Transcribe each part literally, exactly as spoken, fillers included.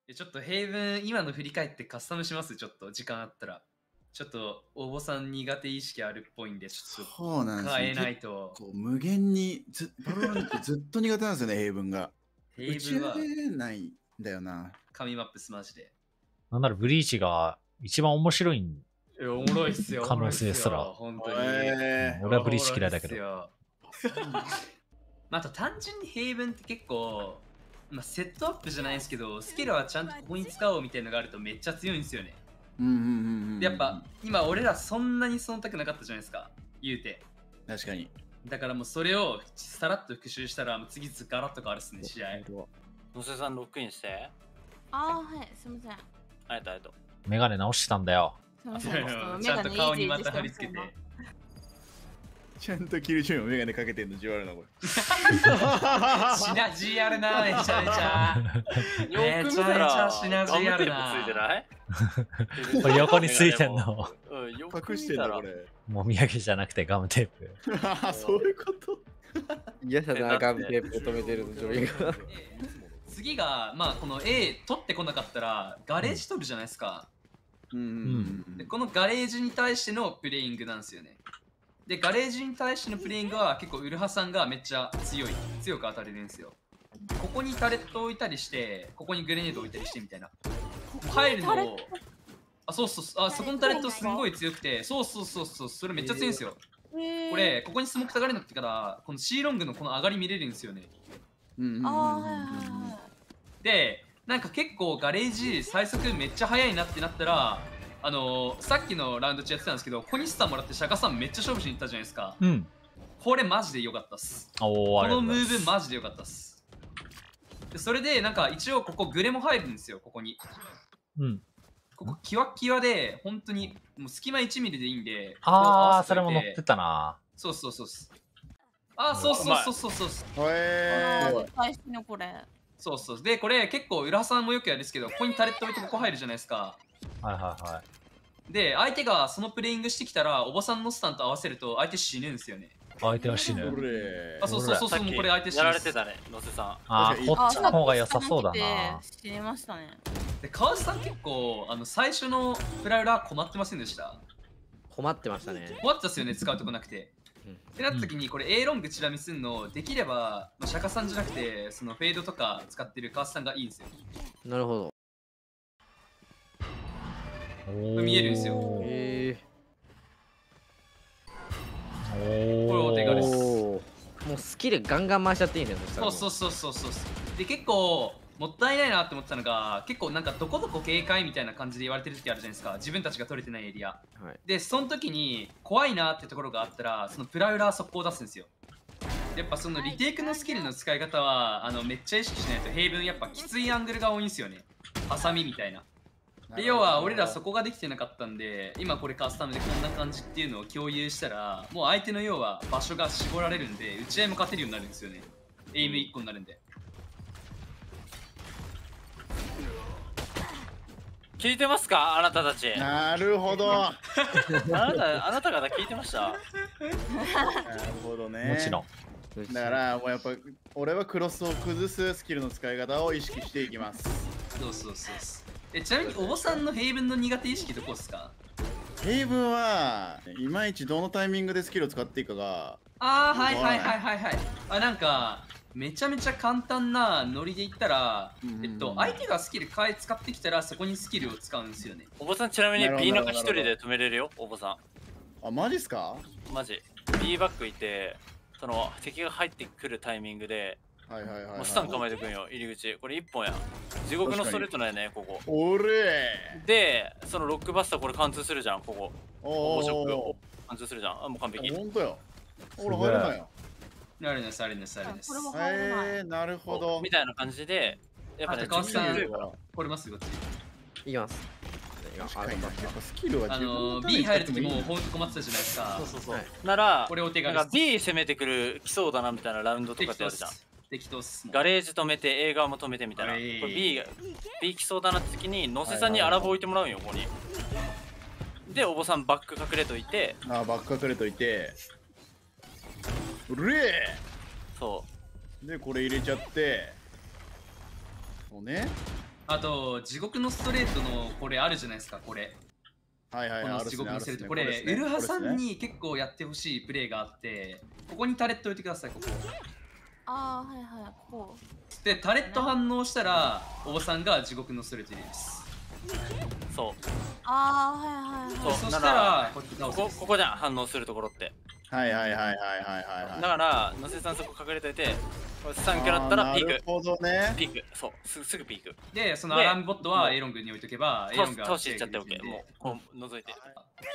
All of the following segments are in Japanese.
えちょっとヘイブン、今の振り返ってカスタムします。ちょっと時間あったら。ちょっと応募さん苦手意識あるっぽいんで、ちょっそうなんですね。 と変えないと。 こう無限にずバロラントずっと苦手なんですよね、平文が。 ヘイ打ちブンは上げないんだよな。 紙マップスマジで。 なんならブリーチが一番面白いん。 えおもろいっすよ。 可能性すらおもろいっすよ本当に。 え俺はブリーチ嫌いだけど。 おもろいっすよまあ、あと単純にヘイブンって結構、まあ、セットアップじゃないですけど、スキルはちゃんとここに使おうみたいなのがあるとめっちゃ強いんですよね。 うんうんうんうん。 でやっぱ今俺らそんなにそのたくなかったじゃないですか、言うて。 確かに。 だからもうそれをさらっと復習したらもう次々ガラッと変わるっすね、試合。 野瀬さんロックインして。 ああ、はい、すみません。 ありがとうありがとう。 メガネ直してたんだよ。 すみません。ちょっとちゃんと顔にまた貼り付けて。 ちゃんとキルチューンメガネかけてんのじわるなこれ。 シナジーあるな、めちゃめちゃ。 よく見たらシナジーあるな。ついてない？ これ横についてんの。 うん、よく隠してんだこれ。 もみあげじゃなくてガムテープ。 そういうこと。 嫌だな、ガムテープで止めてるの、ジョイが。 次が、まあこの A 取ってこなかったらガレージ取るじゃないですか。 うん。 でこのガレージに対してのプレイングなんですよね。で、ガレージに対してのプレイングは結構ウルハさんがめっちゃ強い、強く当たれるんですよ。ここにタレット置いたりして、ここにグレネード置いたりしてみたいな。入るのを、あ、そうそうそう、あ、そこのタレットすんごい強くて、そうそうそうそう、それめっちゃ強いんですよ。これ、ここにスモークたがれなくてから、この C ロングのこの上がり見れるんですよね。で、なんか結構ガレージ最速めっちゃ速いなってなったら、あのー、さっきのラウンド中やってたんですけど、小西さんもらって釈迦さんめっちゃ勝負しに行ったじゃないですか。 うん。 これマジで良かったっす。 おー、 このムーブマジで良かったっす。でそれでなんか一応ここグレも入るんですよ、ここに。 うん。 ここキワッキワで本当にもう隙間いちミリでいいんで。 あー、それも乗ってたな。 そうそうそう。あー、そうそうそうそうそう。 へー。絶対してね、これ。 そうそう。で、これ結構浦さんもよくやるんですけど、ここにタレット置いてここ入るじゃないですか。 はいはいはい。 で、相手がそのプレイングしてきたら、おばさんのスタンと合わせると相手死ぬんですよね。 相手は死ぬ。 あ、そうそうそうそう、もうこれ相手死ぬ。 やられてたね、野瀬さん。 あー、こっちの方が良さそうだな。 死にましたね。 で、川内さん結構、あの、最初のプラウラ困ってませんでした？ 困ってましたね。 困ってたっすよね、使うとこなくて。ってなった時にこれ A ロングチラ見すんのできれば釈迦さんじゃなくてそのフェードとか使ってる川内さんがいいんですよ。 なるほど。 見えるんですよ。 へえ。これお手軽です。 もうスキルガンガン回しちゃっていいんだよね。 そうそうそうそうそう。で結構もったいないなって思ってたのが結構なんかどこどこ警戒みたいな感じで言われてる時あるじゃないですか、自分たちが取れてないエリア、はい、でその時に怖いなってところがあったらそのプラウラー速攻出すんですよ。やっぱそのリテイクのスキルの使い方はあのめっちゃ意識しないと平分やっぱきついアングルが多いんですよね、ハサミみたいな。で要は俺らそこができてなかったんで今これカスタムでこんな感じっていうのを共有したらもう相手の要は場所が絞られるんで打ち合いも勝てるようになるんですよね。エイムいっこになるんで。 聞いてますかあなたたち。 なるほど。あなたあなた方聞いてました。なるほどね。 もちろん。 だからもうやっぱ俺はクロスを崩すスキルの使い方を意識していきます。 そうそうそう。えちなみにお坊さんの平分の苦手意識どこですか？ 平分はいまいちどのタイミングでスキルを使っていいかが。 ああはいはいはいはいはい。あなんかめちゃめちゃ簡単なノリで言ったら、えっと相手がスキル変え使ってきたらそこにスキルを使うんですよね。 お坊さんちなみに B 中一人で止めれるよ、お坊さん。あマジっすか？ マジ。B バックいてその敵が入ってくるタイミングで。 はいはいはい。 スタン構えてくんよ、入り口。これいっぽんや。地獄のストレートなんやね、ここ。 おれで、そのロックバスターこれ貫通するじゃん、ここ。 おお。 貫通するじゃん。あ、もう完璧。 ほんとよ。俺入れないよ。 あれです、あれです、あれです。 えー、なるほど。 みたいな感じで、 やっぱね、川さん、これますよ、こっち。 いきます。 確かにな、やっぱスキルは自分の B 入るときもうほんと困ってたじゃないですか。 そうそうそう。なら、 これお手軽です。B 攻めてくる来そうだなみたいなラウンドとかってあるじゃん。ガレージ止めて、映画も止めてみたいな。これ B が、B 来そうだなって時に、野瀬さんにアラボ置いてもらうんよ、ここに。で、お坊さんバック隠れといて。 ああ、バック隠れといて。うれえそう。 で、これ入れちゃって。こうね。 あと地獄のストレートのこれあるじゃないですか、これ。 はいはいはい。 この地獄のストレート、これウルハさんに結構やってほしいプレイがあって、ここにタレット置いてください、ここ。 ああ、はいはい、こう。でタレット反応したらおばさんが地獄のストレート入れます。 そう。 ああ、はいはいはい。 そしたらここここじゃん、反応するところって。 はいはいはいはいはいはい。 だから野瀬さんそこ隠れといて、さんキャラだったらピーク。 なるほどね。 ピーク、そう、すぐピーク。 で、そのアランボットはエロン軍に置いとけば、エロンが倒していっちゃっておけ。もうこう覗いて。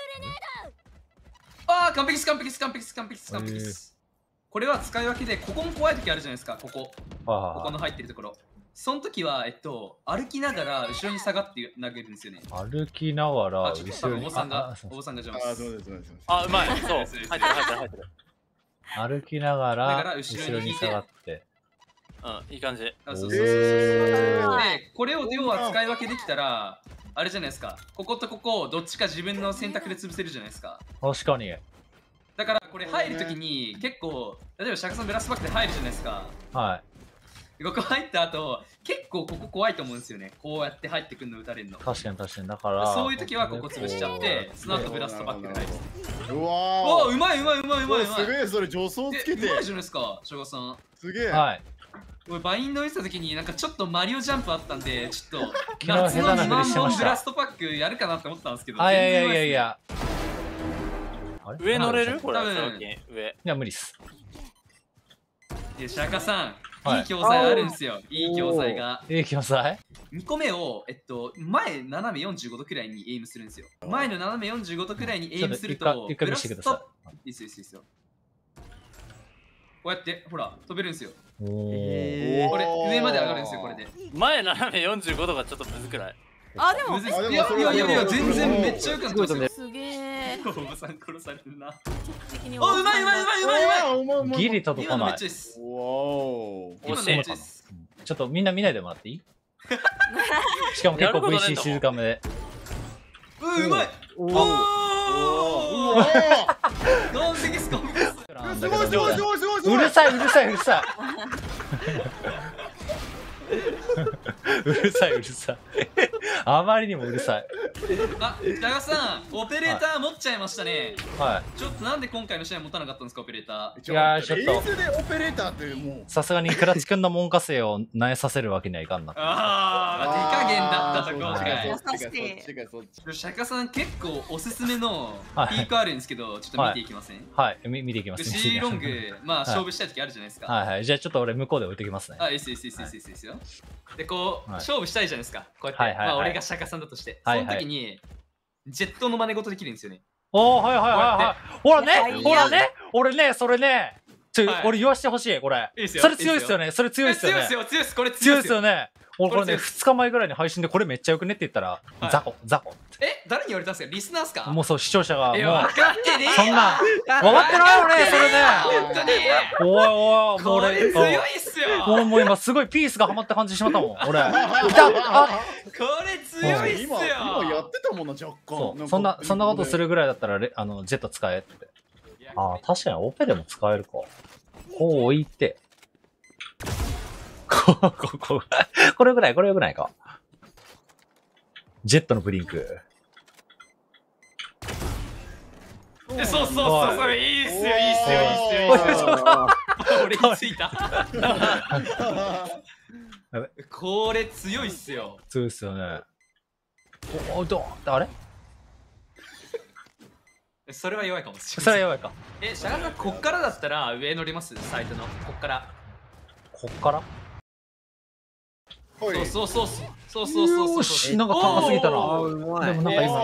ああ、完璧です完璧です完璧です完璧です完璧です。これは使い分けで、ここも怖い時あるじゃないですか、ここ。ここの入ってるところ。その時は、えっと、歩きながら後ろに下がって投げるんですよね。 歩きながら後ろに。お坊さんが、お坊さんが邪魔あ、そうですそうです。 あ、うまい。そう。入ってる入ってる入ってる。 歩きながら後ろに下がって。 うん、いい感じ。 そうそうそうそう。で、これを要は使い分けできたら、あれじゃないですか。こことここ、どっちか自分の選択で潰せるじゃないですか。 確かに。 だからこれ入るときに結構、例えばシャカさんブラストバックで入るじゃないですか。 はい。 ここ入った後、結構ここ怖いと思うんですよね。こうやって入ってくるの打たれるの。 確かに確かに。だから、 そういう時はここ潰しちゃって、その後ブラストバックで入る。 うわー、うまいうまいうまいうまいうまい。 すげえ、それ助走つけて。 うまいじゃないですか、シャカさん。 すげえ。 はい。 俺バインド見せた時になんかちょっとマリオジャンプあったんで、ちょっと夏のにまんぼんブラストパックやるかなって思ったんですけど。 あ、いやいやいやいや。 上乗れるこれ。 上。いや、無理っす。 で、シャカさん。いい教材あるんですよ。いい教材が。 いい教材 ? に 個目を、えっと、前斜めよんじゅうごどくらいにエイムするんですよ。前の斜めよんじゅうごどくらいにエイムすると、 ブラストいいっすよ、いいっすよ、いいっすよ。こうやって、ほら、飛べるんですよ。 おー。これ、上まで上がるんですよ、これで。 前斜めよんじゅうごどがちょっとむずくない？ あ、でも、 いやいやいやいや、全然めっちゃよくなってますよ。 すげえ。 おばさん殺されてるな。 お、 うまいうまいうまいうまいうまい。 ギリ届かない。 今めっちゃです。 ちょっとみんな見ないでもらっていい？しかも結構 ブイシー 静かめで。 うん、うまい。おお。完璧です完璧です。 すごいすごいすごいすごい。 うるさいうるさいうるさい。うるさいうるさい。あまりにもうるさい。 あ、ジャガさん、オペレーター持っちゃいましたね。 はい。 ちょっとなんで今回の試合持たなかったんですか、オペレーター。いやー、ちょっと。 オペレーターってもう。 さすがにクラチ君の門下生を苗させるわけにはいかんな。 ああ、手加減だったと今回。 優しい。シャカさん結構おすすめのピークあるんですけど、ちょっと見ていきません？ はい、見ていきます。 シーロング、まあ勝負したい時あるじゃないですか。 はいはい、じゃあちょっと俺向こうで置いてきますね。 あ、いいっすいいっすいいっすいいっすよ。で、こう、勝負したいじゃないですか。こうやって、まあ俺がシャカさんだとして。その時に、ジェットの真似事できるんですよね。 おー、はいはいはいはい。ほらね、ほらね、俺ね、それね、ちょ、俺言わしてほしい、これ。それ強いっすよね、それ強いっすよね。 強いっすよ、強いっす、これ強いっすよね。俺これね、ふつかまえぐらいに配信でこれめっちゃよくねって言ったら、ザコ、ザコ。 え、誰に言われたんですか？リスナーっすか？ もうそう、視聴者が。もう、 分かってねえ。 そんな、分かってないよね、それね。 本当に。 おいおい、もう俺、 強いっすよ。 もうもう今すごいピースがハマった感じしまったもん、俺。いた、あ、 これ強いっすよ。 今やってたもんな、若干。 そんな、そんなことするぐらいだったら、あの、ジェット使えって。ああ、確かにオペでも使えるか。こう置いて。こう、ここ、これぐらい、これぐらいか。ジェットのブリンク。 そうそうそう、それいいっすよ、いいっすよ、いいっすよ、いいっすよ。俺についた。これ強いっすよ。 強いっすよね。おお、どうあれそれは弱いかもしれない。 それは弱いか。 え、シャガさん、こっからだったら上乗ります？サイトの。こっから。 こっからそうそうそうそうそうそうそう。 よし、なんか高すぎたな。でもなんか今。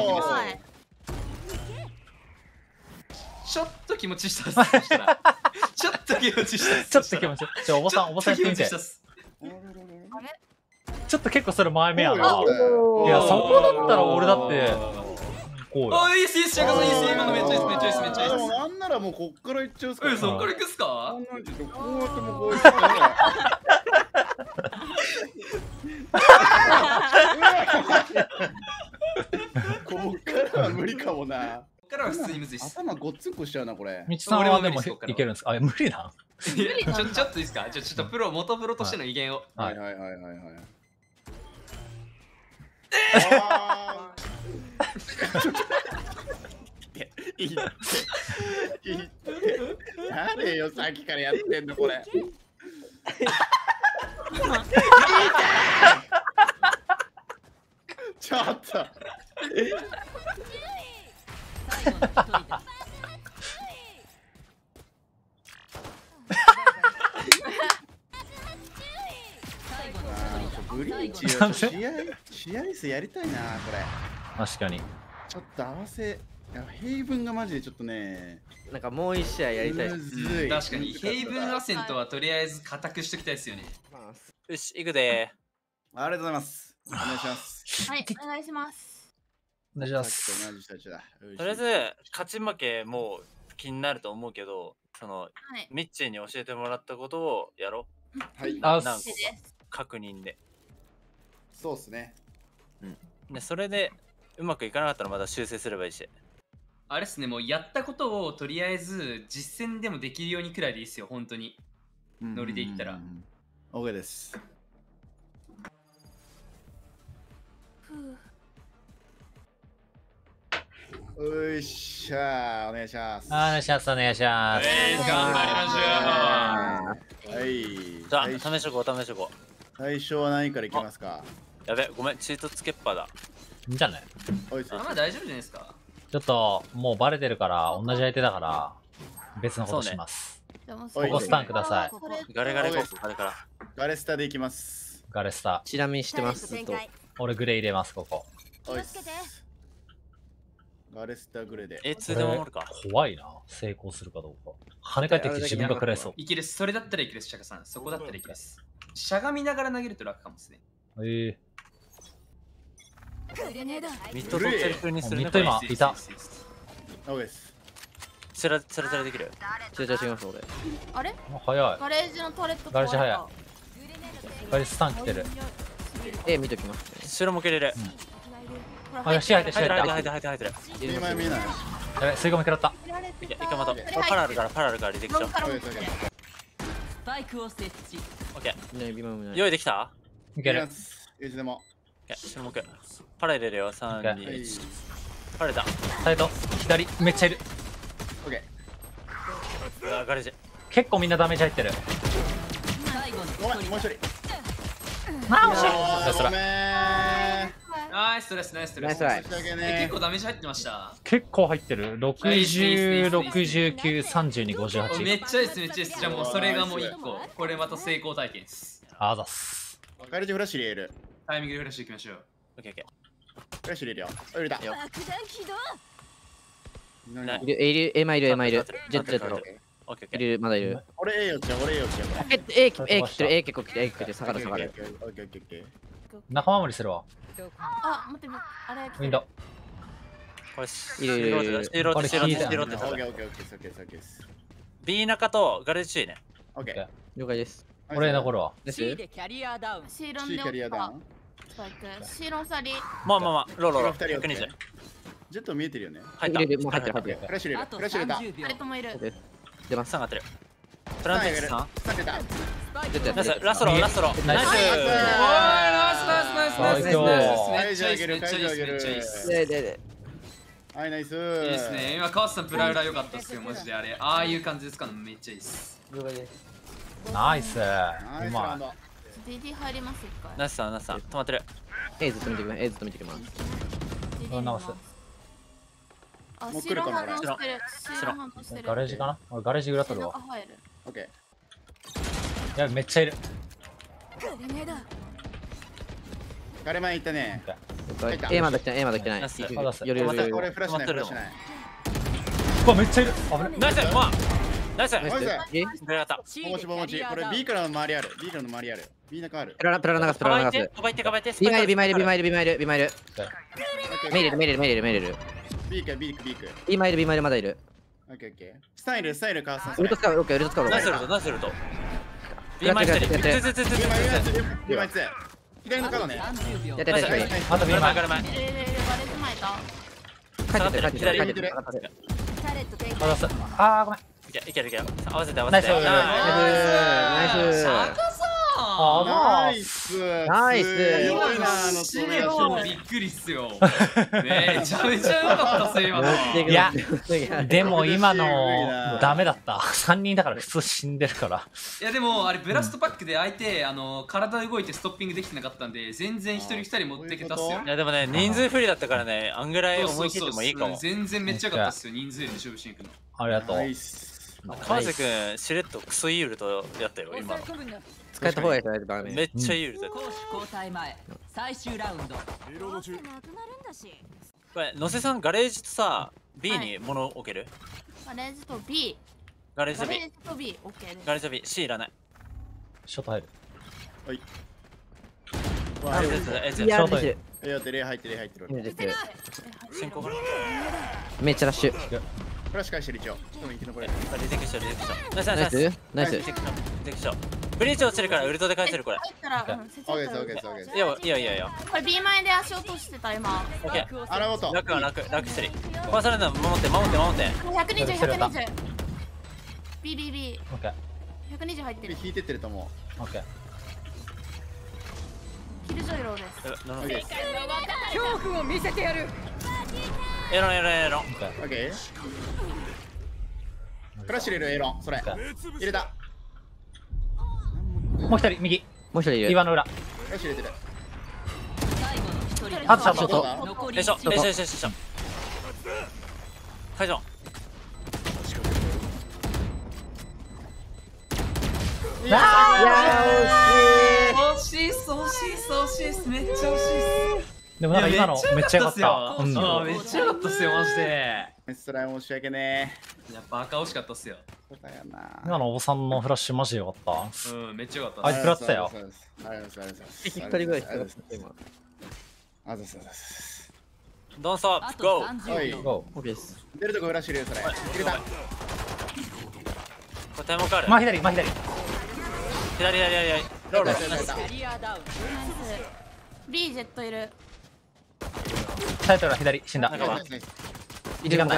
ちょっと気持ちしたっす。ちょっと気持ちしたっす。 ちょっと気持ち。じゃあおばさん、おばさんやってみて。ちょっと結構それ前目やな。いや、そこだったら俺だって。こう。 あ、いいっすいいっす、シャガさんいいっす。今のめっちゃいいっす、めっちゃいいっす、めっちゃいいっす。 なんならもうこっからいっちゃうっすか。 え、そっからいくっすか？ こうやってもこうやって。こっからは無理かもな。 こっからは普通にむずいっす。 頭ごっつんこしちゃうな、これ。 道さんはでもいけるんですか？あ、無理な。 ちょ、ちょっといいっすか？じゃあちょっとプロ、元プロとしての威厳を。 はいはいはいはいはい。 いいっていいって誰よさっきからやってんのこれちょっとブリーチよ試合試合数やりたいなこれ。 確かにちょっと合わせ平分がマジでちょっとねなんかもう一試合やりたい。 うん、確かに平分アセントはとりあえず固くしときたいですよね。 よし行くでー。ありがとうございます。お願いします。 はいお願いします。 お願いします。 とりあえず勝ち負けも気になると思うけど、その、はい、ミッチーに教えてもらったことをやろう。はい。 なんか確認で。 そうっすね。 うん。でそれでうまくいかなかったらまた修正すればいいし。 あれっすね、もうやったことをとりあえず実践でもできるようにくらいでいいっすよ、本当に。ノリでいったら。 OK です。よいしゃー、お願いします。 お願いします、お願いします。 えー、頑張りましょう。 はい。 じゃあ、試しとこう、試しとこう。 最初は何からいきますか？ やべ、ごめん、チートつけっぱだ。 いいんじゃない？ あ、まあ大丈夫じゃないですか。 ちょっと、もうバレてるから、同じ相手だから、別のことします。ここスタンください。 ガレガレゴース、ガレから。 ガレスタでいきます。 ガレスタ。 ちなみに知ってます。 俺グレー入れます、ここ。 ガレスタグレで。 え、ツーで守るか。 怖いな。成功するかどうか。跳ね返ってきて自分が食らいそう。 いける。それだったらいける、シャカさん。そこだったらいける。しゃがみながら投げると楽かもですね。 ええ。 ミッドとセルフにするね。 ミッド今いた。 そうです。 チラチラチラできる。 チラチラします俺。 あれ？ 早い。 ガレージのトレット。 ガレージ早い。ガレージスタン来てる。 え、見ときます。 後ろも蹴れる。 あ、視野入ってる、視野入ってる、入ってる、入ってる。 今見えない。 やべ、吸い込み食らった。 いけ、いけまた。パラあるから、パラあるから、リデクション。 スパイクを設置。 オッケー。用意できた？ いける。 いつでも。 注目。パラ入れるよ、さん、に、いち。パラだ。 サイド、左、めっちゃいる。 オッケー。うわ、ガレージ。 結構みんなダメージ入ってる。 ごめん、もう一人。 あ、惜しい。 ごめん。 ナイスです、ナイスです。結構ダメージ入ってました。 結構入ってる。ろくじゅう、ろくじゅうきゅう、さんじゅうに、ごじゅうはち。 めっちゃいいです、めっちゃいいです。じゃあもうそれがもういっこ。これまた成功体験です。 あざっす。 ガレージフラッシュ入れる。 タイミングでフラッシュいきましょう。 オッケーオッケー。フラッシュ入れるよ。入れた。 いる、エマいる、エマいる。ジェットジェット。 オッケーオッケー。 いる、まだいる。 俺 A よっちゃう、俺 A よっちゃう。 え、A 切ってる、A 結構切ってる、A 切ってる、下がる下がる。 オッケーオッケーオッケー。 仲間守りするわ。 あ、待って、あれ。 ウィンド。 これ、 いるいるいる。 シーローって、シーローって、シーローって。 オッケーオッケーオッケー、オッケーオッケー。 B 中とガレージ注意ね。 オッケー。 了解です。 俺残るわ。 C でキャリアダウン。 シーロンでキャリアダウン。シーロンサリ。 まあまあまあ、ローローロー。ひゃくにじゅう。 ジェット見えてるよね。 入った。 入ってる、入ってる、入ってる。 フラッシュ入れる。フラッシュ入れた。 誰ともいる。 出ます。 さんがってる。プランテージさん。 さん出た。 ナイス、ラストロー、ラストロー。ナイス。 ナイスナイスナイスナイスナイスナイス。 めっちゃいい、めっちゃいい、めっちゃいい。 ででで。 はい、ナイス。 いいですね。今川瀬さんプラウラ良かったっすよ、マジであれ。ああいう感じですかね、めっちゃいいです。 ナイス。うまい。 ディディ入ります一回。 ナイスさん、ナイスさん、止まってる。 A ずっと見てくれ、A ずっと見てくれます。 直す。 あ、シーロン反応してる。シーロン反応してる。 ガレージかな？俺ガレージ裏取るわ。 オッケー。やべ、めっちゃいる。 ガレマンいったね。 A まだ来てない、A まだ来てない。 夜夜俺フラッシュない、フラッシュない。 うわ、めっちゃいる。 ナイス、まあ。ナイス。ナイス。 出た。ももちももち。これ B からの周りある。B からの周りある。B 中ある。 プラプラ流す、プラ流す。 かばいて、かばいて。 B マイル、B マイル、B マイル、B マイル、B マイル。メイル、メイル、メイル、メイル。 B か B か B か。 B マイル、B マイルまだいる。 オッケーオッケー。スタイル、スタイルかわす。 ウルト使う、オッケー、ウルト使う。 ナイスルト、ナイスルト。B マイル、B マイル、B マイル、 B マイル。左の角ね。 やってやってやって。 あと B マイル。 帰ってる、帰ってる、帰ってる。 あー、ごめん。 いけるいける。合わせて合わせて。 ナイス。 ナイス。 シャカさあナイスナイス強いなあのシレもびっくりっすよ。めちゃめちゃ良かったっすよ、今の。 いや、でも今のダメだった。さんにんだから普通死んでるから。 いやでもあれブラストパックで相手、あの体動いてストッピングできてなかったんで、全然一人二人持ってけたっすよ。 いやでもね、人数不利だったからね、あんぐらい思い切ってもいいかも。 全然めっちゃ良かったっすよ、人数で勝負しに行くの。 ありがとう。 川瀬くん、しれっとクソイールとやったよ、今の。 使った方がいいからダメ。 めっちゃイールだ。 攻守交代前、最終ラウンド。 これ、野瀬さん、ガレージとさ、B に物置ける？ ガレージと B。 ガレージと B。 ガレージと B、OK です。 ガレージと B、C いらない。 ショート入る。 はい。 いや、入ってる。 いや、レイ入ってる、レイ入ってる。 進行からめっちゃラッシュ。 フラッシュ返してる一応。 リテクション、リテクション。ナイス、 ナイス。ナイス。 リテクション、リテクション。ブリーチ落ちるからウルトで返せるこれ。 オッケーです、オッケーです、オッケーです。 いや、いやいやいや。 これ B 前で足落としてた今。 オッケー。 あらごと。 楽は楽、楽してる。壊されたの守って、守って、守って。 ひゃくにじゅう、ひゃくにじゅう。B、B、B。 オッケー。 ひゃくにじゅう入ってる。 引いてってると思う。オッケー。 キルジョイローです。 恐怖を見せてやる。 エロンエロンエロン。 オッケー。フラッシュ入れるエロン、それ。入れた。 もう一人、右。 もう一人いる。 岩の裏。 フラッシュ入れてる。 あとショート。 よいしょ、よいしょ、よいしょ、よいしょ。解除。 いやー、惜しいっす、惜しいっす、惜しいっす、めっちゃ惜しいっす。 でもなんか今のめっちゃ良かった。 うん、めっちゃ良かったっすよ、マジで。 メストライ申し訳ねいや、バカ惜しかったっすよ。 そうだよな。 今のおばさんのフラッシュマジ良かった。 うん、めっちゃ良かった。 あいつ食らってたよ。 ありがとうございます。ありがとうございます。 一人ぐらい今。 ありがとうございます。 ドンストップ、ゴー。 はい、 ゴー。オッケーです。 出るとこフラッシュ入れる、それ。入れた。 これタイムカール。 まあ左、まあ左。 左、左、左、左。ロール。 キャリアダウン。 B ジェットいる。 タイトルは左、死んだ。時間ない。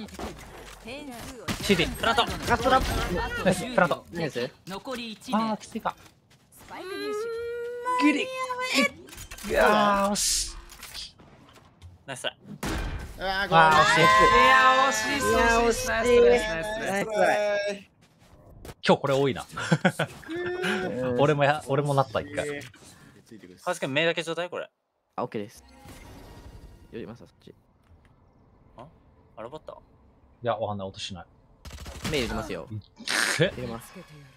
シーティー。 プラント。 ガストラップ。 ナイス、プラント。 ナイス。 残りいちあ名ー、きついか。 スパイク入ギリ。いやー、惜しい。 ナイス。 ああー、惜しい。 いや、惜しいっす、 いや、惜惜しいっす。ナイス、ナイス、ナイス。 ナイス。 今日これ多いな。俺もや、俺もなった一回。 川瀬くん、目だけちょうだい、これ。 あ、オッケーです。よります、そっち。 ああれバッターいや、わかんない、音しない。 目入れますよ。 え入れます。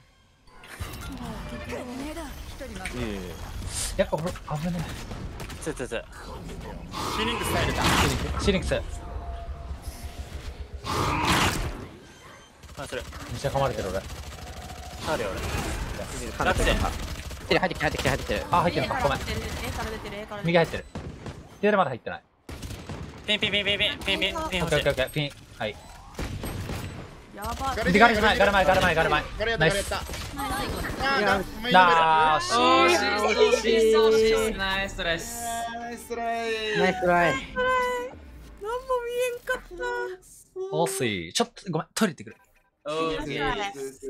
やっぱ俺、危ねつつつ。 シーリングスタイルだ。 え。シーリンクス。めあ、それ。 っちゃ噛まれてる俺。 あるよ、俺。 ラックで。入ってきて、入ってきて、入ってきて。 あ、入ってるか。ごめん。 A から出てる、A から出てる。 右入ってる。左まだ入ってない。 ピンピンピンピンピンピンピンピンオッ欲しいケーオッケーオッケー。ピン。はい。 やばい。 で、ガル前、ガル前、ガル前、ガル前。 ガルやった、 ナイス。 ガルやった。 なーし惜しいっす、惜しいっす、惜しいっす。ナイストライス。 ナイストライ。 ナイストライ。 惜しい。ちょっと、ごめん、トイレ行ってくる。 オーケー。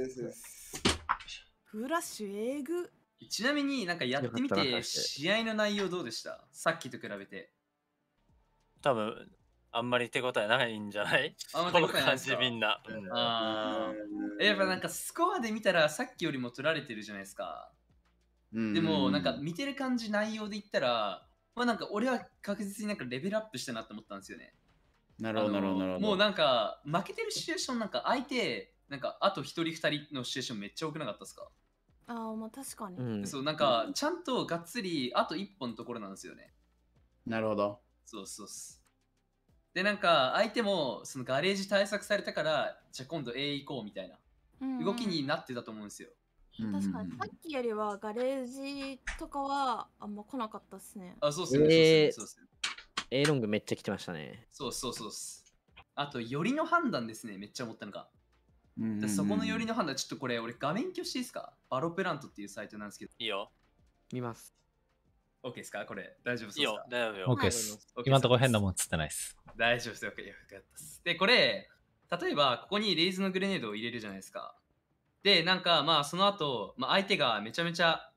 フラッシュえぐ。 ちなみになんかやってみて試合の内容どうでした？さっきと比べて。 多分あんまり手応えないんじゃない？ あんまこの感じみんな。 ああ。やっぱなんかスコアで見たらさっきよりも取られてるじゃないですか。でもなんか見てる感じ内容で言ったら、まあなんか俺は確実になんかレベルアップしたなって思ったんですよね。 なるほどなるほどなるほど。 もうなんか負けてるシチュエーションなんか相手なんかあと一人二人のシチュエーションめっちゃ多くなかったですか？ ああ、まあ確かに。 うん、 そうなんかちゃんとがっつりあと一本のところなんですよね。 なるほど。 そうそうっす。でなんか相手もそのガレージ対策されたからじゃあ今度 A 行こうみたいな動きになってたと思うんですよ。 確かにさっきよりはガレージとかはあんま来なかったっすね。 あ、そうっすね。そうっすね。 A ロングめっちゃ来てましたね。 そうそうそうっす。あと、寄りの判断ですね、めっちゃ思ったのが。でそこの寄りの判断、ちょっとこれ、俺画面共有していいですか？バロプラントっていうサイトなんですけど。 いいよ。 見ます。 OK ですか？これ、大丈夫ですか？ いいよ、大丈夫よ。 OK です。今のところ変なもんつってないです。 大丈夫ですよ。OK、よかったです。で、これ、例えば、ここにレイズのグレネードを入れるじゃないですか。で、なんか、まあ、その後、まあ、相手がめちゃめちゃ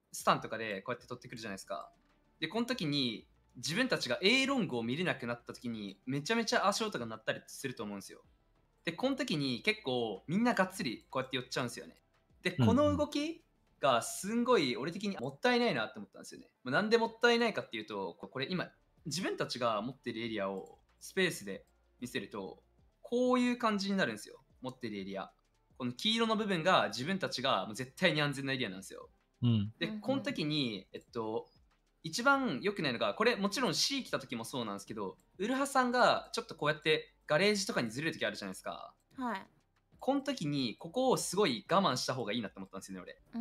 スタンとかでこうやって取ってくるじゃないですか。でこの時に自分たちが A ロングを見れなくなった時にめちゃめちゃ足音が鳴ったりすると思うんですよ。でこの時に結構みんながっつりこうやって寄っちゃうんですよね。でこの動きがすんごい俺的にもったいないなって思ったんですよね。なんでもったいないかっていうと、これ今自分たちが持ってるエリアをスペースで見せるとこういう感じになるんですよ。持ってるエリア、この黄色の部分が自分たちがもう絶対に安全なエリアなんですよ。 うん、 でこの時にえっと一番良くないのが、これもちろん C 来た時もそうなんですけど、ウルハさんがちょっとこうやってガレージとかにずれる時あるじゃないですか。 はい。 この時にここをすごい我慢した方がいいなって思ったんですよね俺。 うん。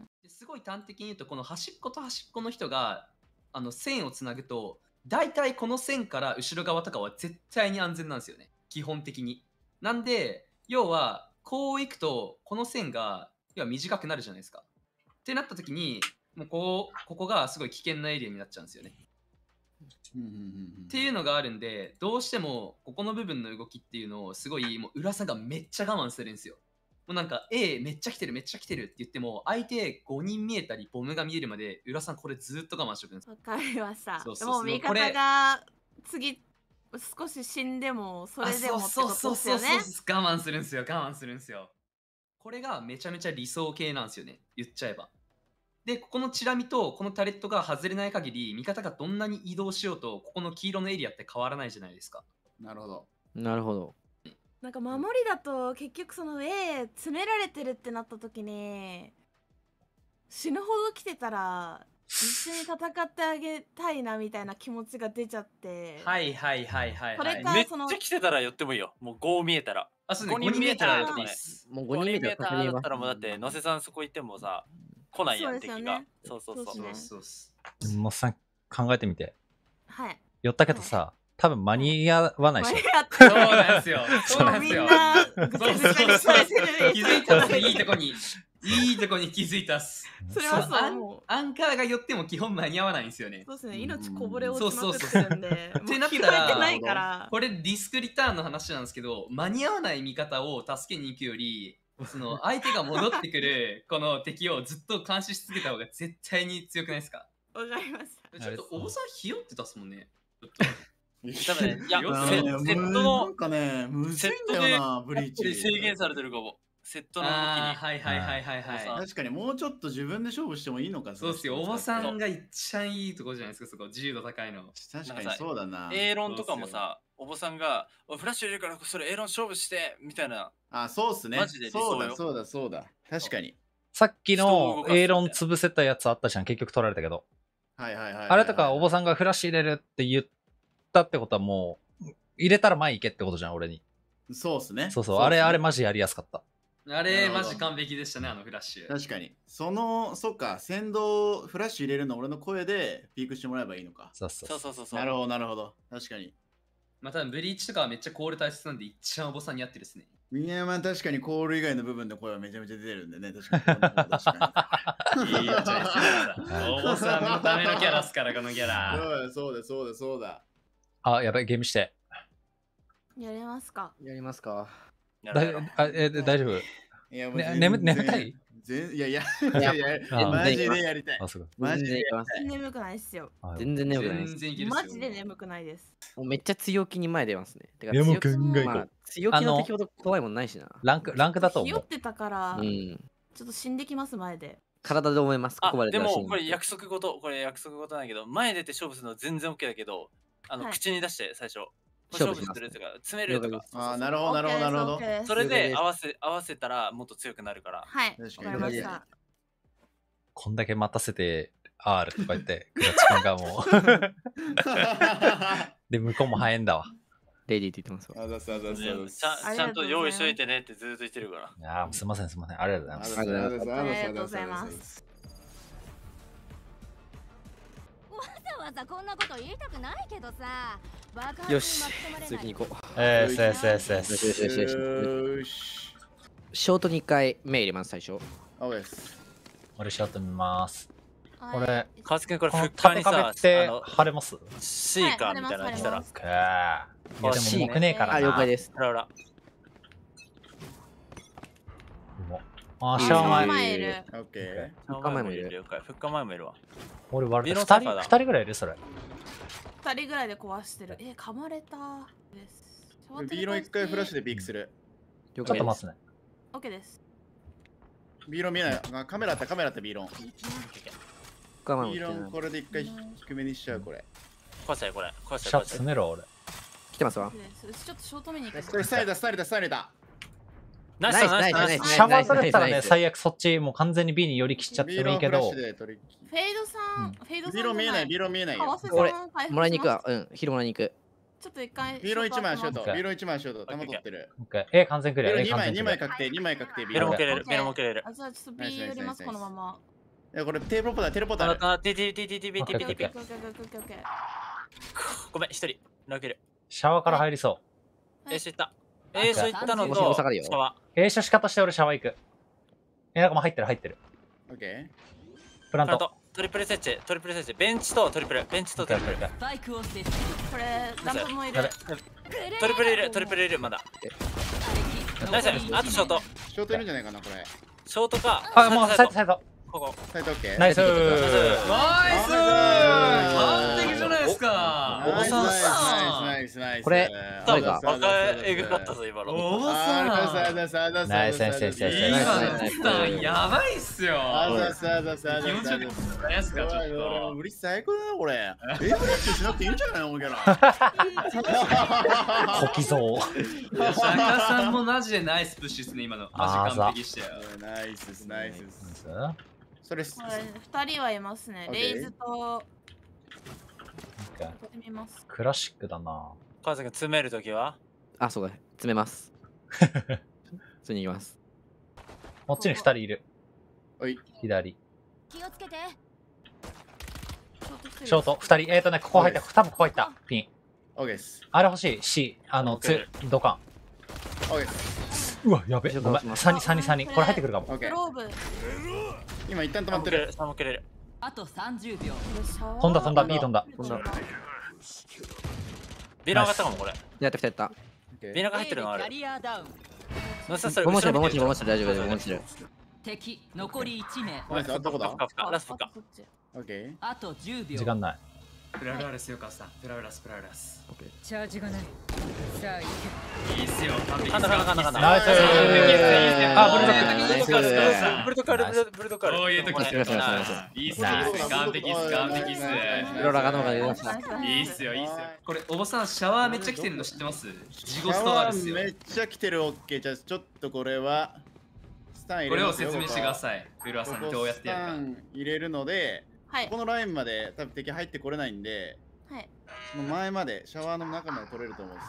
すごい端的に言うと、この端っこと端っこの人があの線をつなぐと、大体この線から後ろ側とかは絶対に安全なんですよね、基本的に。なんで要はこういくとこの線が要は短くなるじゃないですか。ってなった時にもうこうここがすごい危険なエリアになっちゃうんですよね。っていうのがあるんで、どうしてもここの部分の動きっていうのをすごいもう浦さんがめっちゃ我慢するんですよ。もうなんか A めっちゃ来てるめっちゃ来てるって言っても相手ごにん見えたりボムが見えるまで浦さんこれずっと我慢しておくんです。 わかりました。 そうそうそう、 もう味方が次少し死んでもそれでもってことですよね。そうそうそうそう我慢するんですよ我慢するんですよ。これがめちゃめちゃ理想系なんですよね、言っちゃえば。でここのチラ見とこのタレットが外れない限り味方がどんなに移動しようとここの黄色のエリアって変わらないじゃないですか。 なるほどなるほど。 なんか守りだと結局その A 詰められてるってなった時に死ぬほど来てたら一緒に戦ってあげたいなみたいな気持ちが出ちゃって。 はいはいはいはい、はい、 これかめっちゃ来てたら寄ってもいいよ。もうご見えたら。 あ、そうね、 ごにん見えたら寄っていいです。 もうごにん見えたらだったらもうだって野瀬さんそこ行ってもさ来ないやん、敵が。そうそうそうそうそうそう。もうさん考えてみて。 はい。 寄ったけどさ、多分間に合わないでしょ。 そうなんですよ。そうなんですよ。 みんなぐちゃぐちゃにされてる。 気づいたっす、いいとこに。いいとこに気づいたっす。 それはそう。 アンカーが寄っても基本間に合わないんですよね。 そうですね。命こぼれ落ちまくってるんで。 ってなったら、これリスクリターンの話なんですけど、間に合わない味方を助けに行くより、その相手が戻ってくるこの敵をずっと監視し続けた方が絶対に強くないですか。 わかりました。 ちょっとおばさんひよってたっすもんね。 多分ね、いや、セットのなんかね、むずいんだよな、ブリーチ。 制限されてるかも。セットの動きに。 はいはいはいはいはい。 確かにもうちょっと自分で勝負してもいいのか。 そうっすよ、おばさんが一番いいとこじゃないですか、そこ、自由度高いの。 確かにそうだな。 エーロンとかもさ、おばさんがフラッシュ入れるからそれエーロン勝負してみたいな。 あ、そうっすね。 マジでそうだそうだそうだ。確かに。 さっきのエーロン潰せたやつあったじゃん、結局取られたけど。 はいはいはい。 あれとかおばさんがフラッシュ入れるって言ったってことはもう、入れたら前行けってことじゃん、俺に。 そうっすね。 そうそう、あれあれマジやりやすかった。 あれマジ完璧でしたね、あのフラッシュ。 確かに。その、そっか、先導フラッシュ入れるの俺の声でピークしてもらえばいいのか。 そうそうそうそうそう。 なるほど、なるほど。確かに。 またブリーチとかはめっちゃコール大切なんで、一番おばさんに合ってるですね。 いや、まあ確かにコール以外の部分で声はめちゃめちゃ出てるんでね。確かに。いいじゃん。おばさんのためのキャラっすから、このキャラ。 そうだ、そうだ、そうだ。 あ、やばい、ゲームして。 やりますか。 やりますか。 だあえ大丈夫。 いや、 ね、眠眠たいいやいや、いやいや、マジでやりたい。 マジで眠くないっすよ。 全然眠くないです。 マジで眠くないです。 もうめっちゃ強気に前出ますね。 眠くんがいこう。強気の敵ほど怖いもんないしな。 ランク、ランクだと思う。 ひよってたから、ちょっと死んできます前で。 体で思います。ここまででもこれ約束事、これ約束事ないけど、前出て勝負するのは全然 OK だけど、あの口に出して最初。勝負するとか詰めるとか。 ああ、なるほどなるほどなるほど。 それで合わせ合わせたらもっと強くなるから。 はい。わかりました。 こんだけ待たせて R とか言ってクラチ君がもうで向こうも早いんだわ。 レディーって言ってますわ。 あざすあざすあざす。 ちゃんと用意しといてねってずっと言ってるから。 いやすみませんすみません、ありがとうございます。 ありがとうございます。 わざわざこんなこと言いたくないけどさ。 よし、次に行こう。 えー、せーせーせーせー。よし。ショートにいっかい目入れます、最初。 俺ショート見ます。これ、 川津君これフッカーにさ、 って貼れます？ シーカーみたいなの来たら。 いやでも僕ねえからな。 あ、了解です。 ほらほら。 あ、シャワー前いる。 オッケー。 フッカ前もいる。フッカ前もいるわ。 俺割れた。ふたり、ふたりぐらいいるそれ。 ふたりぐらいで壊してる。え、噛まれた。 ビーロン一回フラッシュでピークする。 ちょっと待つね。 オッケーです。 ビーロン見えない。カメラあったカメラあったビーロン。ビーロンこれで一回低めにしちゃうこれ。 壊せこれ。壊せ。 シャツ詰めろ俺。 来てますわ。 ちょっとショート目に行く。 これサイダーサイダーサイダー。 ナイスナイスナイス。 シャワー取れたらね、最悪そっちもう完全に B に寄り切っちゃってもいいけど。フェイドさん、フェイドさん。 ビーロン見えない、ビーロン見えないよ。 俺、もらいに行くわ。うん、昼もらいに行く。 ちょっと一回。 ビーロンいちまいショート、ビーロンいちまいショート、弾取ってる。 オッケー。え、完全クリア。 にまい、にまい確定、にまい確定。 ベロも蹴れる、ベロも蹴れる。 あ、じゃあちょっと B 寄ります、このまま。 いや、これテレポートだ、テレポートだ。 あ、ティティティティティティティティ。ごめん、一人。抜ける。 シャワーから入りそう。 え、知った。えー、そういったのと、シャワー。 えー、し方して俺シャワー行く。え、なんかもう入ってる入ってる。 オッケー。 プラント。 トリプル設置、トリプル設置。ベンチとトリプル、ベンチとトリプル。これ、ランプもいる。 トリプルいる、トリプルいる、まだ。ナイス、あとショート。 ショートいるんじゃないかな、これ。 ショートか。 あ、もうサイドサイド。 ここ。 サイドオッケー。 ナイスー。 ナイスー。完璧じゃないですか。 おばさん。ナイスナイス。 これ、 多分赤エグかったぞ、今の。 おばさん。 ナイスナイスナイス。 今のさんやばいっすよ。 気持ちよくないですか、ちょっと。 無理最高だな、これ。え、無理しなくていいんじゃないの、俺ら。 小刻ぞ。 シャカさんもマジでナイスプッシュですね、今の。マジ完璧したよ。 ナイスです、ナイスです。それ、 ふたりはいますね。レイズと。 クラシックだな。 母さんが詰めるときはあ、そうだ。詰めます。普通に行きます。 こっちにふたりいる。 はい。 左。 気をつけて。 ショートふたり。えっとね、ここ入った。多分ここ入った。ピン。 オッケーです。 あれ欲しい。C。あの、つ、ドカン。 オッケーです。 うわ、やべ。ごめん。さんにさんにさんに。これ入ってくるかも。 オッケー。今一旦止まってる。 さんも蹴れる。 あとさんじゅうびょう。 飛んだ飛んだ。B 飛んだ。 飛んだ。 ビーラー上がったかもこれ。 やってきたやった。 ビーラーが入ってるのある。 ボモチルボモチルボモチル大丈夫大丈夫ボモチル。 敵残りいち名。 ナイス、あどこだ？ ラストか。 オッケー。 あとじゅうびょう。 時間ない。 プラウラスよかさん。プラウラスプラウラス。 チャージがない。さあ行け。いいっすよ。完璧。 カンナカンナカンナカンナ。 ナイス。あ、ブルドック。ブルドカールブルドカール。 こういう時いいっすいいっす。完璧っす完璧っす。 ロラガノが出ました。 いいっすよいいっすよ。これおばさんシャワーめっちゃ来てるの知ってます？ジゴストあるっすよ。 めっちゃ来てる。オッケー。じゃあちょっとこれはスタン入れる。 これを説明してください。ブルワさんにどうやってやるか。 スタン入れるので。 はい、 このラインまで多分敵入ってこれないんで、 はい、 その前までシャワーの中まで取れると思うんです。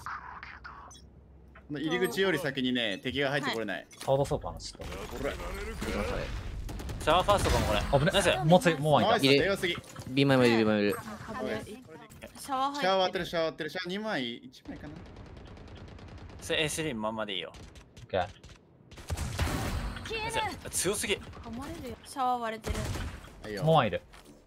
入り口より先にね、敵が入ってこれない。 ハードソープ話した。 これ。 シャワーファーストかもこれ。 危ね。もうついもうワンいた。 ビーマイもいるビーマイもいる。 シャワー入ってる。 シャワーってるシャワーってるシャワーにまいいちまいかな。 それ エースリー まんまでいいよ。 オッケー。 強すぎ。 噛まれるよ。シャワー割れてる。もういる。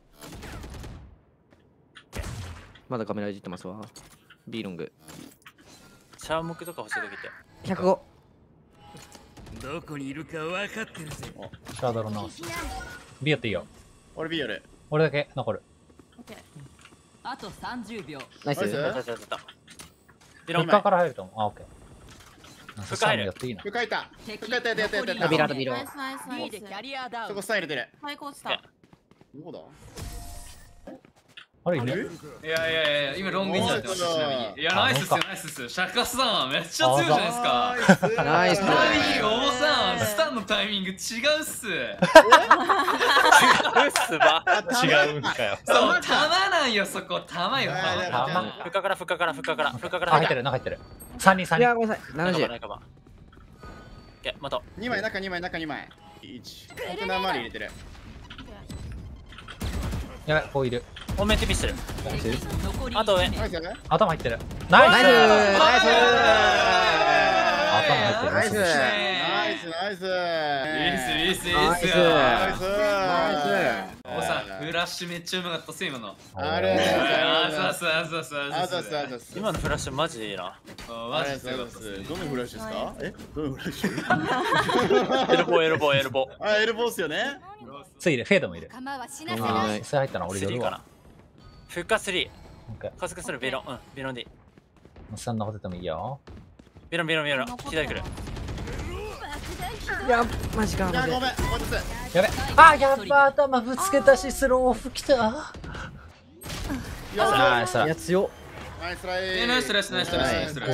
まだカメラいじってますわ。ビーロング。 シャワームクとか欲しい時って。 ひゃくご。 どこにいるか分かってるぜ。 シャドロナウス。ビーやっていいよ。 俺ビーやる。 俺だけ残る。 あとさんじゅうびょう。 ナイス。 フッカーから入ると思う。あ、オッケー。 フッカー入る。 フッカーいた。フッカーいたやったやったやった。 ビラとビラ。 そこスタン入れてる。 最高した。 どこだ？ あれいる？ いやいやいや、今ロングインだってましたちなみに。いや、ナイスっすよ、ナイスっすよ。シャカさん、めっちゃ強いじゃないですか。 ナイス。 ちなみに、おぼさん、スタンのタイミング違うっす。違うっすば。 違うんかよ。 そう、弾なんよ、そこ、弾よ、弾。 フッカーから、フッカーから、フッカーから、フッカーから。 入ってる、中入ってる。三人、三人。 いや、ごめんなさい。ななじゅう。 え、また。 にまい、中にまい、中にまい。いち。コンテナ周り入れてる。 やばい、こういる。 オメンテピストル。あと上。 頭入ってる。ナイス。ナイス。頭入ってる。 ナイス。ナイス。ナイス。 いいっす、いいっす、いいっす。 ナイス。 おばさん、フフラッシュめっちゃうまかったっす、今の。 あれあざすあざすあざす。 今のフラッシュマジでいいな。 マジで。 どのフラッシュですか？え、どのフラッシュ？ エルボーエルボーエルボー。 あ、エルボーっすよね。 ついでフェードもいる。 はい。 それ入ったな、俺スリーかな。フッカスリー。加速するビロン、うん、ビロンでいい。 そんなことでもいいよ。 ビロンビロンビロン、左来る。 いや、マジか。 いや、ごめん、 やべ。あ、やっぱ頭ぶつけたし、スローオフきた。ナイス。 やつよ。 ナイスライ。 ナイスライスナイスライナイスライ。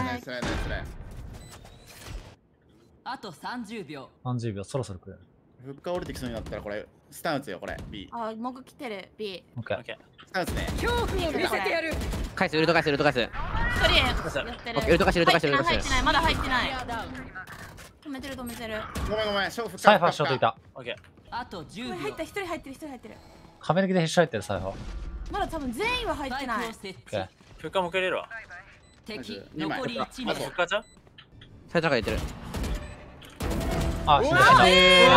あとさんじゅうびょう。 さんじゅうびょう、そろそろ来る。 フッカ降りてきそうになったらこれスタンスよ、これ B。 あ、モグ来てる B。 オッケー。 スタンスね。 恐怖を見せてやる。 返す、ウルト返す、ウルト返す。 一人やってる。 ウルト返し、ウルト返し、ウルト返し。 入ってない、まだ入ってない。止めてる止めてる。 ごめんごめん、 サイファーショートいた。 オッケー。 あとじゅうびょう。 入った、一人入ってる、一人入ってる。 カメラ機でヘッシュ入ってる、サイファー。 まだ多分全員は入ってない。 フッカもくれるわ。 敵残りいち名。 フッカちゃん？ サイト中入ってる。 あ、死んだ。 ナイ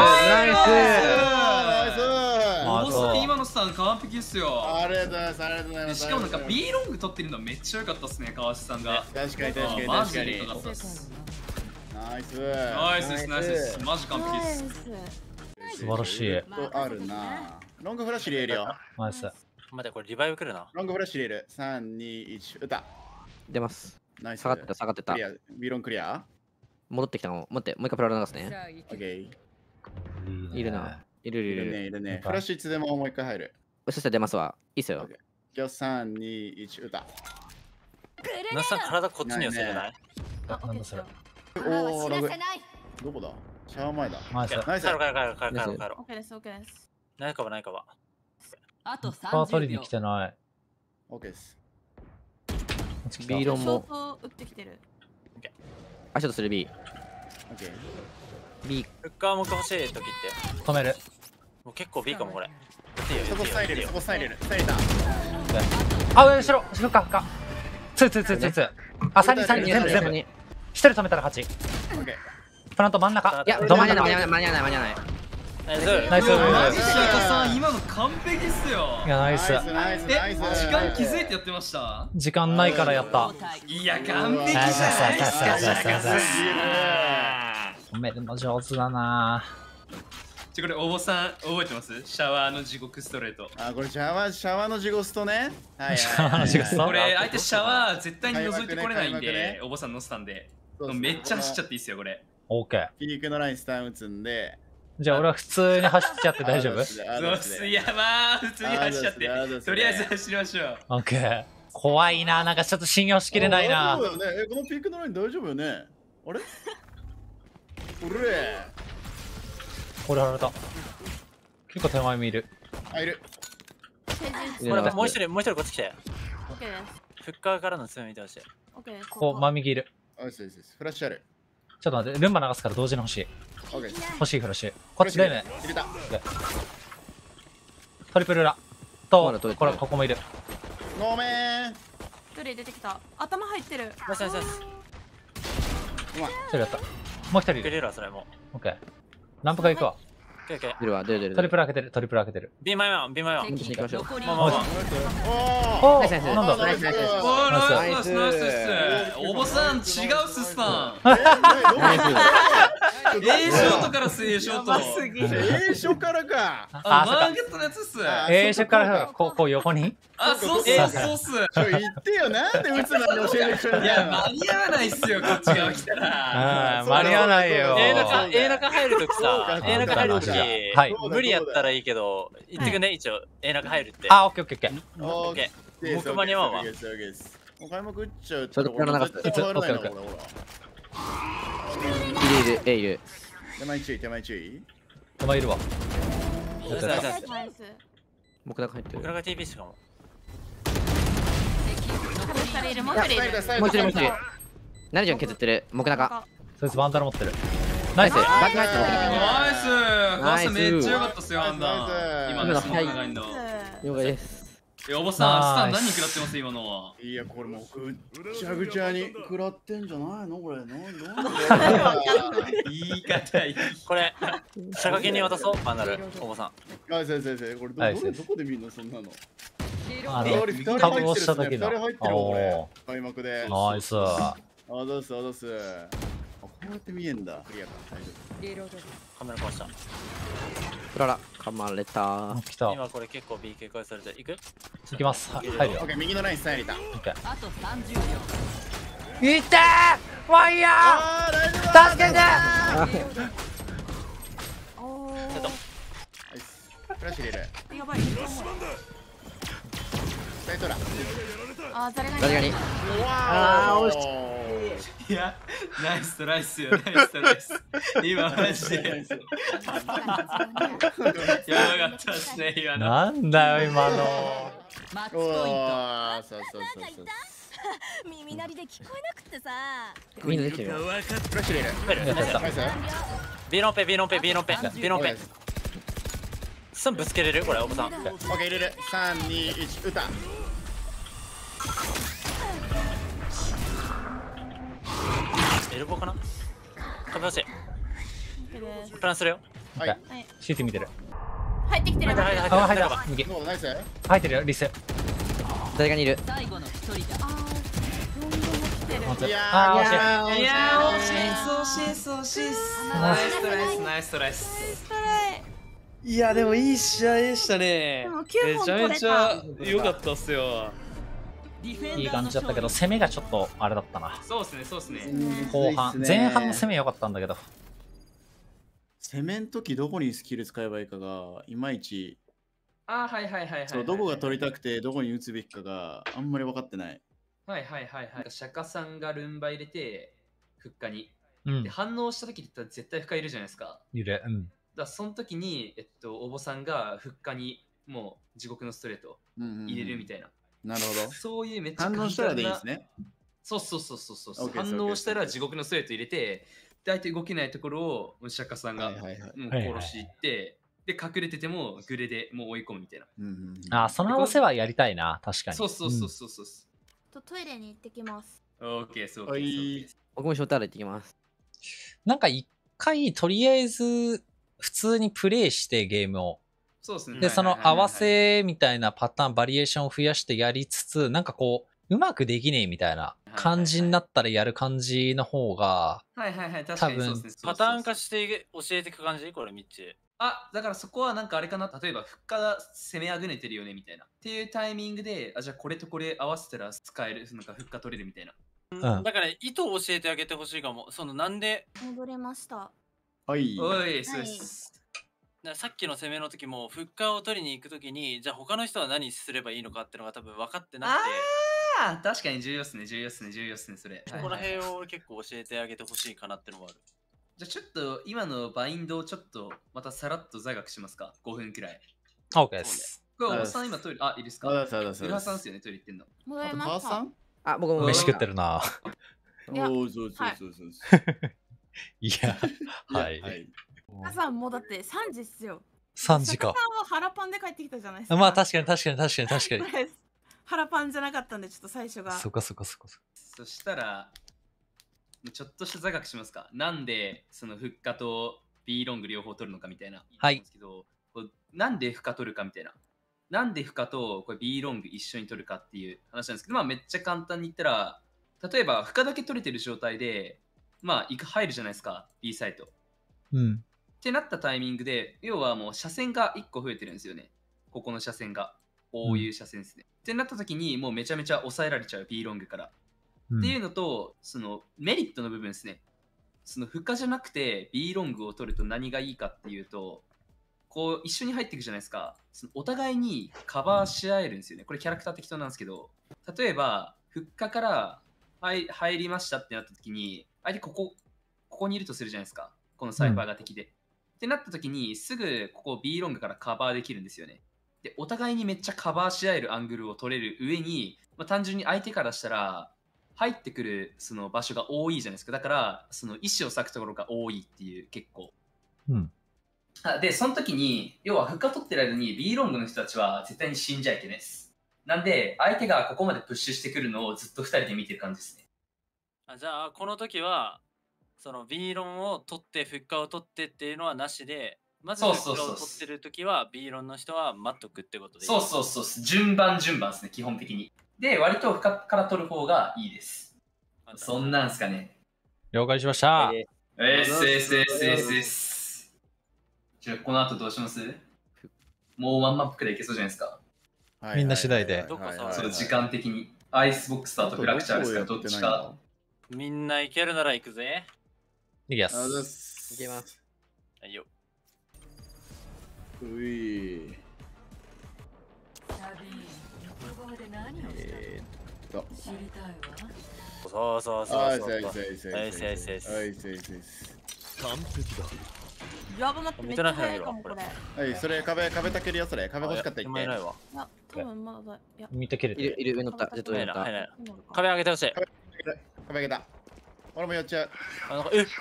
ス。 おぼさん今のスタン完璧っすよ。 ありがとうございます、ありがとうございます。 しかもなんか B ロング取ってるのめっちゃ良かったっすね、川瀬さんが。 確かに確かにマジ確かに。 で良かったっす。 ナイス。 ナイスです、ナイスです。マジ完璧っす。 素晴らしい。 あるな。ロングフラッシュ入れるよ。 ナイス。 待って、これリバイブ来るな。 ロングフラッシュ入れる。さん、に、いち、歌。 出ます。 ナイス。 下がってた、下がってた。 ビロンクリア。 戻ってきたの。待って、もう一回プラル流すね。 オッケー。 いるな。いるいるいる。 いるね。フラッシュいつでももう一回入る。 そしたら出ますわ。いいっすよ。 今日さん、に、いち、歌。 ナスさん体こっちに寄せれない？ なんだそれ。 おお、ログ。どこだ？シャワー前だ。 ナイス。 ナイス。帰ろう帰ろう帰ろう帰ろう帰ろう帰ろう。 オッケーです、オッケーです。 ないかはないかは。 あとパーさんじゅうびょう。 取りに来てない。 オッケーです。 ビーロンも。 打ってきてる。 あ、ちょっとする B。 オッケー。 B。 フッカーも欲しい時って。 止める。 もう結構 B かもこれ。 そこサイレル、そこサイレル。サイレルだ。 あ、後ろ、後ろか、か。ツーツーツーツーツー。あ、三人三人全部全部。一人止めたら勝ち。 オッケー。 プラント真ん中。 いや、間に合わない、間に合わない、間に合わない。 ナイス。 ナイス。 マジシャカさん、今の完璧っすよ。 いや、ナイス。 ナイス、ナイス。 時間気づいてやってました？ 時間ないからやった。 いや、完璧じゃないですか、シャカさん。 止めるの上手だな。 これ、おぼさん覚えてます？シャワーの地獄ストレート。 あ、これシャワー、シャワーの地獄ストね。はい。 シャワーの地獄スト。 これ、相手シャワー絶対に覗いてこれないんで、おぼさん乗せたんで、めっちゃ走っちゃっていいっすよ、これ。 オーケー。 ピークのラインスタン打つんで。 じゃあ俺は普通に走っちゃって大丈夫？ いや、まあ、普通に走っちゃって、とりあえず走りましょう。 オーケー。怖いな、なんかちょっと信用しきれないな。 そうだよね。このピークのライン大丈夫よね。あれ？おれ。 これ貼られた。結構手前見る。 あ、いる。 もう一人、もう一人こっち来て。 オッケーです。 フッカーからの強み見てほしい。 オッケーです。 ここ、真右いる。 あ、そうです。フラッシュある。 ちょっと待って、ルンバ流すから同時に欲しい。 オッケーです。 欲しいフラッシュ。こっちだよね。 入れた。 トリプル裏。と、これ、ここもいる。 ごめん。 一人出てきた。頭入ってる。 ナイスナイスナイス。 うまい。 一人やった。もう一人いる。 くれるわ、それも。 オッケー。ランプから行くわ。 出るわ、出る出る。 トリプル開けてる、トリプル開けてる。 B 前は、B 前は。 行きましょう。 まあまあまあ。 おー、なんだ。 ナイスナイスナイス。 おー、ナイスナイスナイス。おぼさん、違うっすスタン。A ショートからす、A ショート。 A ショーからか。 あ、マーケットのやつっす。 A ショーからこう横に。 あ、そうっす、そうっす。 ちょ、言ってよ、なんで打つのに教えてくれない。 いや、間に合わないっすよ、こっち側来たら。 間に合わないよ。 A 中、A 中入るときさ、A 中入るとき、無理やったらいいけど、言ってくね、一応、A 中入るって。 あ、オッケーオッケーオッケー。僕間に合わんわ。 お買い物打っちゃうちょっとプラナ流す。 オッケーオッケー。 いるいる、A いる。 手前注意、手前注意。 手前いるわ。 僕中入ってる。 僕中 ティーピー しかも。 もう一人、 もう一人、もう一人。何じゃん削ってる。僕中。 そいつバンダル持ってる。ナイス。 バック入って僕中。 ナイス。ナイス。めっちゃ良かったっすよ、判断。今の早い。 長いの。 了解です。 え、おばさん、スタン何人食らってます今のは。 いや、これもうぐっちゃぐちゃに食らってんじゃないのこれ。なん言い方いい。 これ、榊に渡そう、パンダル、おばさん。はい、先生、先生、これどこで見んのそんなの。 あの、タブをした時の。 開幕で。 ナイス。 あざす、あざす。こうやって見えんだ。クリアか。大丈夫。 カメラ壊した。 プララ、噛まれた。 来た。 今これ結構 ビーケー 返されて、いく？ いきます。入るよ。 オッケー、右のライン下にいた。 あとさんじゅうびょう。いってー！ワイヤー！助けてー！ おー。 フラッシュ入れる。 やばい。 サイトラ。 あ、誰が誰がに。 ああ、惜しい。いや、ナイストライっすよ、ナイストライっす。今マジで。やばかったっすね、今の。 なんだよ、今の。 マッチポイント。 そうそうそうそう。 耳鳴りで聞こえなくてさ。 みんなできてる。 フラッシュ入れる。ナイス。 ビーロンペ、ビーロンペ、ビーロンペ、ビーロンペ。すんぶつけれるこれ、おばさん。オッケー、入れる。さん、に、いち、歌。 エルボーかな？壁欲しい。プランするよ。 はい。シーティー見てる。 入ってきてる。 入ってる。 あ、入った。右。 ナイス。 入ってるよ、リス。 誰がにいる？ 最後の一人だ。 あー、どんどん来てる。 いやー、いやー、惜しい、惜しい、惜しい。ナイストライス、ナイストライス。 いや、でもいい試合でしたね。めちゃめちゃ良かったっすよ。 いい感じだったけど、攻めがちょっとあれだったな。 そうっすね、そうっすね。 後半、前半の攻め良かったんだけど。 攻めんときどこにスキル使えばいいかが、いまいち。 あ、はいはいはいはい。 そう、どこが取りたくて、どこに打つべきかがあんまり分かってない。 はいはいはいはい。釈迦さんがルンバ入れて、フッカに。で、反応したときって絶対フッカいるじゃないですか。 いる。うん。 だその時に、えっと、お坊さんがフッカにもう地獄のストレート入れるみたいな。 なるほど。 そういうめっちゃ反応したらでいいですね。 そうそうそうそうそう。反応したら地獄のストレート入れて、大体動けないところをお釈迦さんがもう殺していって、で、隠れててもグレでもう追い込むみたいな。あ、その合わせはやりたいな、確かに。 そうそうそうそうそう。 とトイレに行ってきます。 オッケー、そう。 僕もショートアラ行ってきます。 なんか一回とりあえず普通にプレイしてゲームを。 そうですね。 で、その合わせみたいなパターン、バリエーションを増やしてやりつつ、なんかこう、うまくできねえみたいな感じになったらやる感じの方が、 はいはいはい、確かにそうですね。 パターン化して教えていく感じこれ、ミッチ。 あ、だからそこはなんかあれかな、例えば、フッカが攻めあぐねてるよねみたいな。っていうタイミングで、あ、じゃあこれとこれ合わせたら使える、なんかフッカ取れるみたいな。 うん、だから意図を教えてあげてほしいかも。そのなんで。 戻れました。 はい。 おい、そうです。 さっきの攻めの時もフッカーを取りに行く時にじゃあ他の人は何すればいいのかっていうのが多分分かってなくて、 ああ確かに重要っすね重要っすね重要っすねそれ。 そこら辺を結構教えてあげてほしいかなってのがある。 じゃあちょっと今のバインドをちょっとまたさらっと座学しますか。ごふんくらい。 OK です。 これおばさん今トイレ、あいいですか。 あそうだそうだ。 浦さんっすよねトイレ行ってんの。 戻りました。 あ僕も飯食ってるな。 おおそうそうそうそう。 いやはい。 皆さんもうだってさんじっすよ。 さんじか。 さんは腹パンで帰ってきたじゃないですか。 まあ確かに確かに確かに確かに。 腹パンじゃなかったんでちょっと最初が。 そこそこそこそこ。 そしたらちょっとした座学しますか。なんでそのフッカと B ロング両方取るのかみたいな。 はい。 なんでフッカ取るかみたいな。なんでフッカとこれ B ロング一緒に取るかっていう話なんですけど、まあめっちゃ簡単に言ったら、例えばフッカだけ取れてる状態で、まあ入るじゃないですか B サイト。 うん。 ってなったタイミングで、要はもう車線がいっこ増えてるんですよね。ここの車線が。こういう車線ですね。うん、ってなった時に、もうめちゃめちゃ抑えられちゃう B ロングから。うん、っていうのと、そのメリットの部分ですね。その負荷じゃなくて B ロングを取ると何がいいかっていうと、こう一緒に入っていくじゃないですか。そのお互いにカバーし合えるんですよね。これキャラクター適当なんですけど、例えば、負荷から入入りましたってなった時に、相手ここ、ここにいるとするじゃないですか。このサイファーが敵で。うんってなった時にすぐここ B ロングからカバーできるんですよね。でお互いにめっちゃカバーし合えるアングルを取れる上に、まあ、単純に相手からしたら入ってくるその場所が多いじゃないですか。だからその意思を割くところが多いっていう結構。 うん、 でその時に要は負荷取ってる間に B ロングの人たちは絶対に死んじゃいけないです。 なんで、相手がここまでプッシュしてくるのをずっとふたりで見てる感じですね。 あ、じゃあ、この時は、その B 論を取って、フッカーを取ってっていうのはなしで、まずフッカーを取ってる時は B 論の人は待っとくってことでいい。 そうそうそう。順番順番ですね、基本的に。で、割と深から取る方がいいです。そんなんすかね。 了解しました。 えーすえすえすえすえす。じゃあ、この後どうします？もうワンマップくらいいけそうじゃないですか。 みんな次第で。 そう、時間的に。アイスボックスターとフラクチャーですから、どっちか。 みんな行けるなら行くぜ。 いきます。 いけます。 はいよ。 うい。 えーっと。知りたいわ。 そうそうそうそう。 はい、はい、はい、はい。 はい、はい、はい。 はい、はい、はい。 完璧だ。 やばなってめっちゃ早いかもこれ。 はい、それ壁壁たけるよそれ。壁欲しかった言って。いや、 多分まだいや。 見てける。 いるいる上乗った。ジェット上乗った。 壁上げてほしい。 壁上げた。俺もやっちゃう。 あ、なんかえ。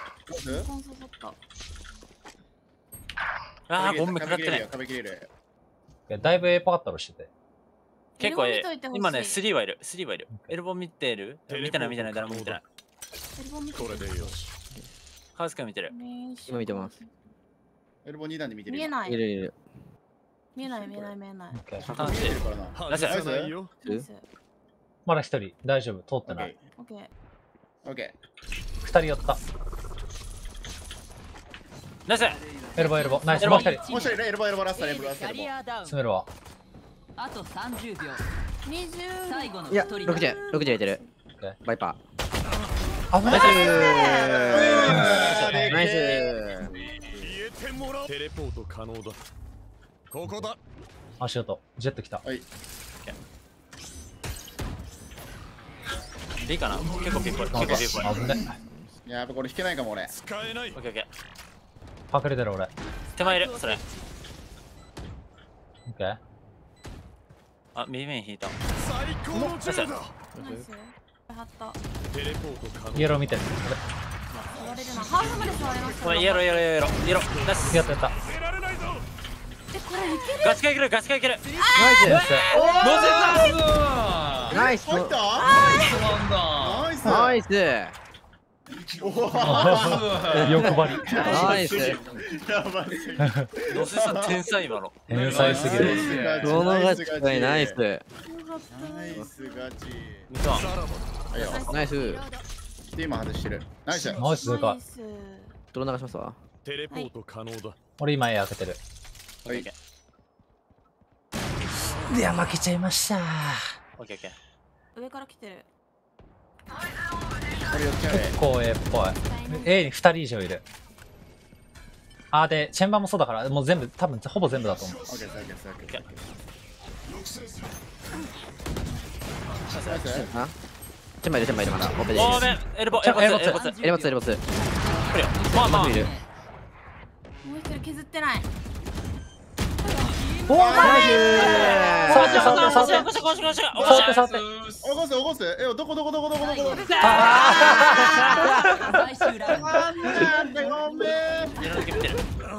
ああ、ゴム食らってない。 壁切れる。 いや、だいぶ A パカッタロしてて。 結構ええ。今ね、スリーはいる。スリーはいる。エルボン見てる？見てない見てない、誰も見てない。 これでよし。 カウス君見てる。 今見てます。 エルボンに段で見てる。 見えない。 いるいる。 見えない見えない見えない。 カウス見てるからな。ナイス。 まだ一人、大丈夫、通ってない。 オッケー。 オッケー。二人寄った。 ナイス。 エルボエルボ、ナイス。もう一人。 もう一人、エルボエルボラスタエルボラスタエルボ。 詰めるわ。 あとさんじゅうびょう。 にじゅう。 最後のいや、ろくじゅう、ろくじゅう入れてる。バイパー。危ない。 ナイス。 テレポート可能だ。ここだ。 足音、ジェット来た。 はい。 いいかな。結構結構結構結構。 危ね。 いや、やっぱこれ引けないかも俺。 使えない。 オッケーオッケー。隠れてる俺。 手前いるそれ。 オッケー。 あ、右面引いた。 最高のジェルだ。 イエロー見てる。 ハーフまで触れます。 これイエローイエローイエローイエロー。ナイス。 やったやった。 え、これいける。 ガチかいけるガチかいける。 ナイス。 ナイス。 入った。 ナイス。ナイス。 欲張り。 ナイス。 ノセさん天才今の。 天才すぎる。 このガチかいナイス。 ナイスガチ。 見た。 ナイス。 で今外してる。ナイス。 ナイスでかい。 ドロ流しますわ。 テレポート可能だ。 俺今 A 開けてる。 はい。 いや負けちゃいました。 オッケーオッケー。上から来てる。 結構 A っぽい。A にふたり以上いる。あーでチェンバーもそうだからもう全部多分ほぼ全部だと思う。 あ？チェンバーいるチェンバーいるまだ。 ー。おーめんエルボエルボエルボエルボツエルボツエルボツ。 これよ。まあまあ。 もう一人削ってない。 おおナイス。触って触って触って触って触って触って触って。 起こせ起こせ。えどこどこどこどこどこどこ。 最終ラウンド。 なんでごめん。 いろんな見てる。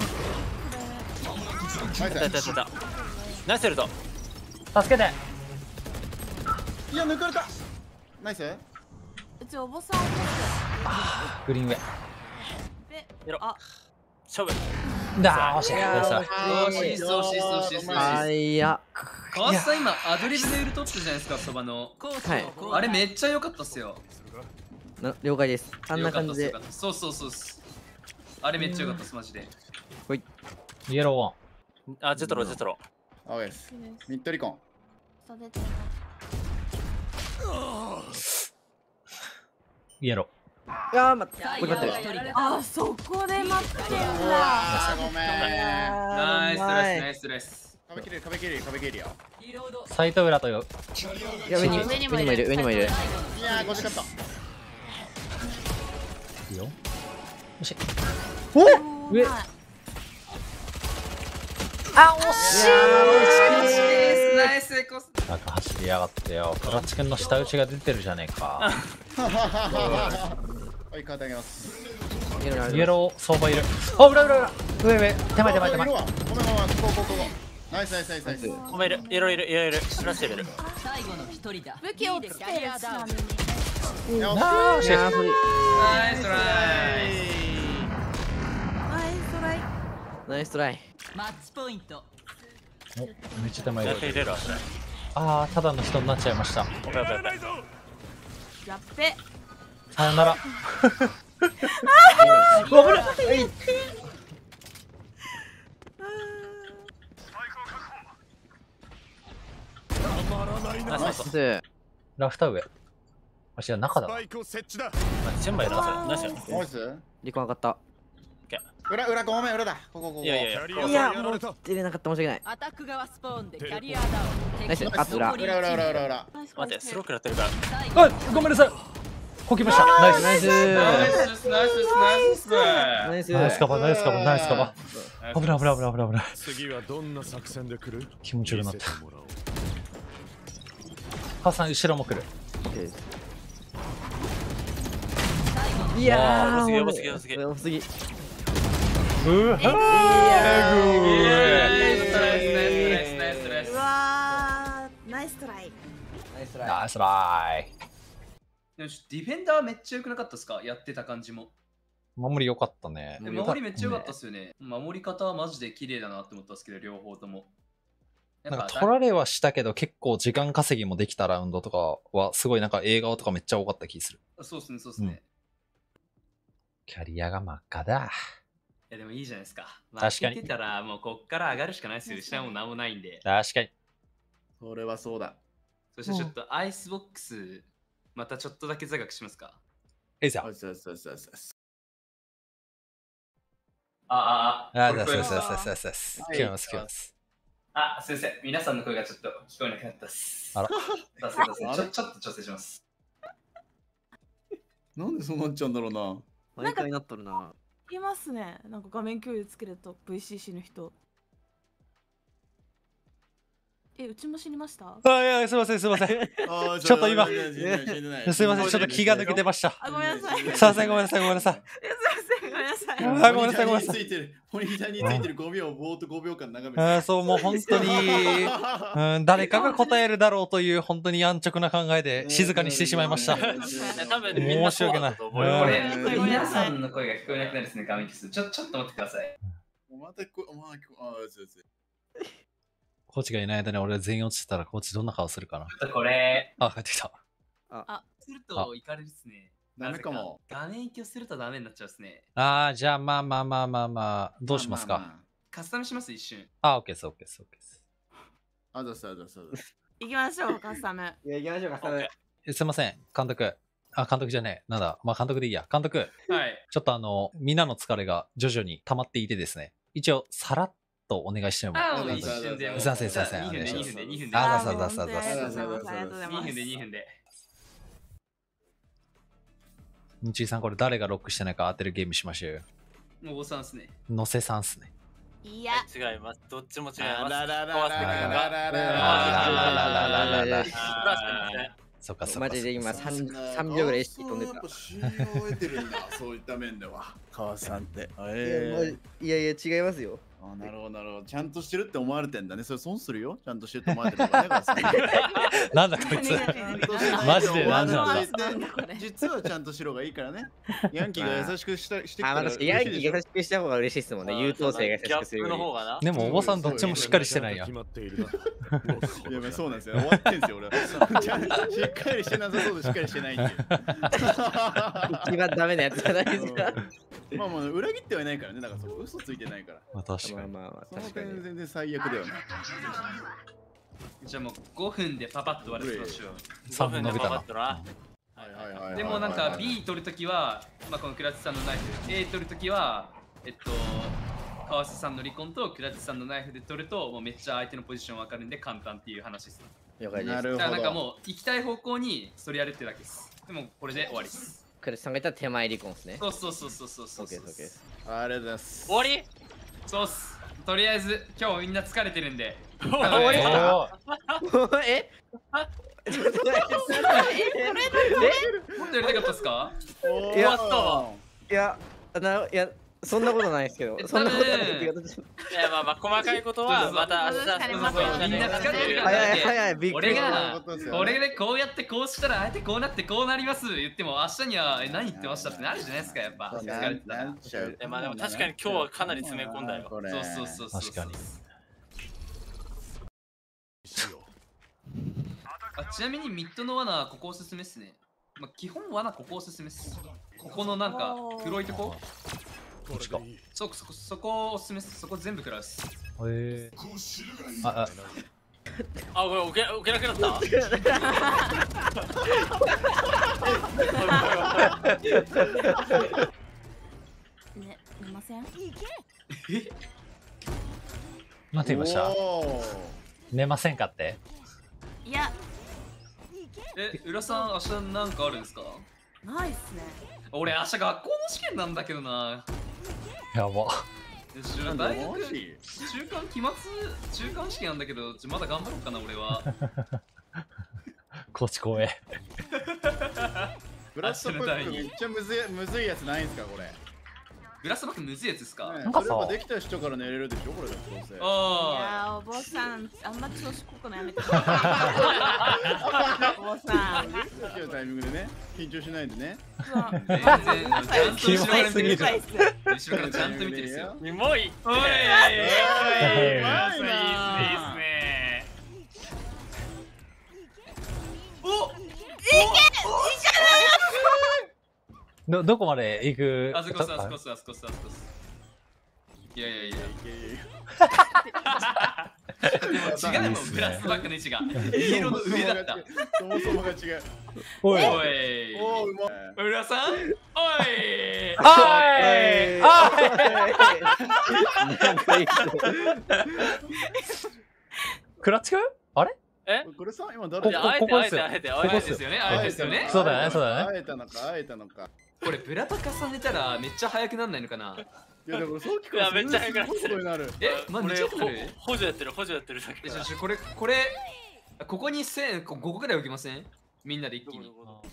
ナイス。 ナイスナイスエルト。 助けて。 いや抜かれた。ナイス。 うちお坊さんを起こす。 グリーンウェイ。 やろ。勝負。 だー惜しい。 惜しい惜しい惜しい惜しい惜しい。 あいや。 川瀬さん今アドリブでウルトったじゃないですかそばの。 はい。 あれめっちゃ良かったっすよ。 了解です。あんな感じで。 そうそうそう。あれめっちゃ良かったっすマジで。 ほい。 イエローワン。あジェトロジェトロ。 あです。ミッドリコン。 イエロー。 いやー待って、ここ待ってる。あ、そこで待ってんだ。 ごめん。 ナイスナイスナイス。 壁切れる壁切れる壁切れるよ。 サイト裏とよ。 いや上に上にもいる上にもいる。 いやーごじかった。 いいよ。よし。 お上。あ惜しい。 ナイスエコス。 なんか走りやがってよ。クラッチ君の下打ちが出てるじゃねえか。 はい、カードあげます。 イエロー相場いる。あ、裏裏裏。上上。手前手前手前。 ごめんごめん、ここここここ。 ナイスナイスナイスナイス。 お前いる、いろいろいろいろ。プラスレベル。 最後の一人だ。 武器をつけるちなみに。 よし。 ナイストライ。 ナイストライ。 ナイストライ。 マッチポイント。 お、めっちゃ手前だ。 ああー、ただの人になっちゃいました。 やっべ。 さよなら。ラフター上。あ、違う、中だ。 全部やらせ。ナイス。 ナイス。 リコン上がった。 裏裏ごめん裏だ。ここここ。 いやいやいや。 いや、もう出れなかった、申し訳ない。 アタック側スポーンでキャリアダウン。 ナイス。あ、裏。 裏裏裏裏裏。 待って、スロー食らってるから。 あ、ごめんなさい。こきました。ナイス。 ナイス。 ナイスナイスナイスナイス。 ナイスカバー、ナイスカバー、ナイスカバー。危ない危ない危ない危ない危ない。 次はどんな作戦で来る？ 気持ちよくなった。母さん後ろも来る。 いやー、 すげえ、すげえ、すげえ。 すぎ。 うわー、 うわー、ナイストライ。 ナイストライ。 ナイストライ。 でもディフェンダーめっちゃ良くなかったですか？やってた感じも。 守り良かったね。 守りめっちゃ良かったっすよね。守り方はマジで綺麗だなって思ったんですけど、両方とも。 なんか取られはしたけど、結構時間稼ぎもできたラウンドとかは、すごいなんか映画とかめっちゃ多かった気する。 そうっすね、そうっすね。うん、 キャリアが真っ赤だ。 いやでもいいじゃないですか。 確かに。 負けてたらもうこっから上がるしかないですよ。失うもなんもないんで。 確かに。 それはそうだ。 そしてちょっとアイスボックス、またちょっとだけ座学しますか。 えいざ。 あ、そうそうそうそう。 ああ、 ああ、そうそうそうそうそう。聞こえます、聞こえます。 あ、先生、皆さんの声がちょっと聞こえなくなったっす。 あら。 さすがですね。ちょ、ちょっと調整します。 なんでそうなっちゃうんだろうな。 毎回なっとるな。 いますね。なんか画面共有つけると ブイシーシー の人。え、うちも死にました？ あ、いや、すいません、すいません。ちょっと今、すいません、ちょっと気が抜けてました。 あ、ごめんなさい。 すいません、ごめんなさい、ごめんなさい。 すいません、ごめんなさい。 あ、ごめんなさい、ごめんなさい。 モニターについてるごびょう、ぼーっとごびょうかん眺めて。 あ、そう、もう本当に、うん、誰かが答えるだろうという本当に安直な考えで静かにしてしまいました。申し訳ない。 これ、皆さんの声が聞こえなくなるですね、画面消す。ちょ、ちょっと待ってください。 またこ、まあ、あ、そうそう。 コーチがいない間に俺全員落ちてたらコーチどんな顔するかな。 ちょっとこれ。 あ、帰ってきた。 あ、するといかれるっすね。 ダメかも。 画面影響するとダメになっちゃうっすね。 ああ、じゃあまあまあまあまあまあ、どうしますか。 カスタムします一瞬。 あ、オッケーです、オッケーです、オッケーです。 あ、どうぞどうぞどうぞ。 行きましょう、カスタム。 いや、行きましょう、カスタム。 すいません、監督。あ、監督じゃねえ。なんだ、まあ監督でいいや。監督。 はい。 ちょっとあの、みんなの疲れが徐々に溜まっていてですね。一応、さらっとお願いしてもあ、一瞬で。 すいません、すいません。 にふんで、にふんで、にふんで。 あ、ださださださ。 にふんで、にふんで。 みちいさん、これ誰がロックしてないか当てるゲームしましょうよ。 もうおさんっすね。 のせさんっすね。 いや、 違います。どっちも違います。 ララララララララそっかそっか。 マジで今さんびょうぐらい意識飛んでた。 信用を得てるんだ、そういった面では。川さんって。 いやいや、違いますよ。 あ、なるほどなるほど。ちゃんとしてるって思われてんだね。それ損するよ。ちゃんとしてるって思われてるからね、川さん。 なんだこいつ。マジでなんなんだ。 実はちゃんとしろがいいからね。ヤンキーが優しくしたしてきたら。 ヤンキーが優しくした方が嬉しいですもんね。優等生が優しくする。 でもおばさんどっちもしっかりしてないや。 いや、そうなんですよ。終わってんすよ、俺は。しっかりしてなさそうでしっかりしてないっていう。 一番ダメなやつじゃないですか。 まあまあ、裏切ってはいないからね。だからそう嘘ついてないから。 まあ確かに。 まあまあ、 確かに。全然最悪だよね。 じゃあもうごふんでパパッと終わらせましょう。 さんぶん伸びたな。 でもなんか B 取るときは、まあこのクラッチさんのナイフ、A 取るときは、えっと、川瀬さんのリコンとクラッチさんのナイフで取ると、もうめっちゃ相手のポジションわかるんで簡単っていう話です。 了解です。 なるほど。 だからなんかもう行きたい方向にそれやるってだけです。でもこれで終わりです。 クラッチさんが言ったら手前リコンですね。 そうそうそうそうそうそう。 オッケーオッケー。 ありがとうございます。 終わり？ そうっす。とりあえず今日みんな疲れてるんで。 終わりか？え？ え、それだもっとやりたかったっすか？ 終わったわ。いや、な、いや、 そんなことないですけど。そんなことないけど。いや、まあまあ、細かいことは、また明日、 みんな使ってるから。 早い早い、びっくり。 俺が、これでこうやってこうしたら、あえてこうなってこうなります言っても、明日には、え、何言ってましたってなるじゃないですか、やっぱ。疲れてたら。 まあでも確かに今日はかなり詰め込んだよ。 そうそうそうそう。 確かに。 あ、ちなみにミッドの罠、ここおすすめっすね。まあ、基本罠ここおすすめっす。ここのなんか黒いとこ。 こっちか。 そこそこそこおすすめっす。そこ全部食らうっす。 へえ。ああ。 あ、これ置け置けなくなった。 ね、寝ません？ え？ なんて言いました？寝ませんかって？ いや。 え、浦さん、明日なんかあるんですか？ ないっすね。 俺、明日学校の試験なんだけどな。 やば。 大学、中間期末、中間試験なんだけど、まだ頑張ろうかな、俺は。 高知公園。 ブラストパックめっちゃむずい、むずいやつないんすか、これ。 ブラストパックむずいやつですか？ なんかさ、できた人から寝れるでしょ、これだと。 ああ。いや、お坊さん、あんま調子こくのやめてください。お坊さん。 今日のタイミングでね、緊張しないでね。 全然、ちゃんと後ろから見てるから。後ろからちゃんと見てるんですよ。 キモい。おい。おい。いいっすね、いいっすね。 お。いけ。いけど、どこまで行く？ あそこっす、あそこっす、あそこっす、あそこっす。いやいやいや。でも違うもん、ブラストバックの位置が。イエローの上だった。 そもそもが違う。 おい。 おい。 おうまい。 浦さん。おい。 おい。クラッチくん？あれ？ え？ これさ、今誰？ ここですよ。 あえて、あえてですよね。あえてですよね。 そうだね、そうだね。 あえたのか、あえたのか。 これブラパ重ねたらめっちゃ速くなんないのかな。 いやでもさっきからめっちゃ速くなってる。 え、まあめっちゃ速くなる。 補助やってる、補助やってる。 え、じゃこれこれここにせんごこぐらい置きません？みんなで一気に。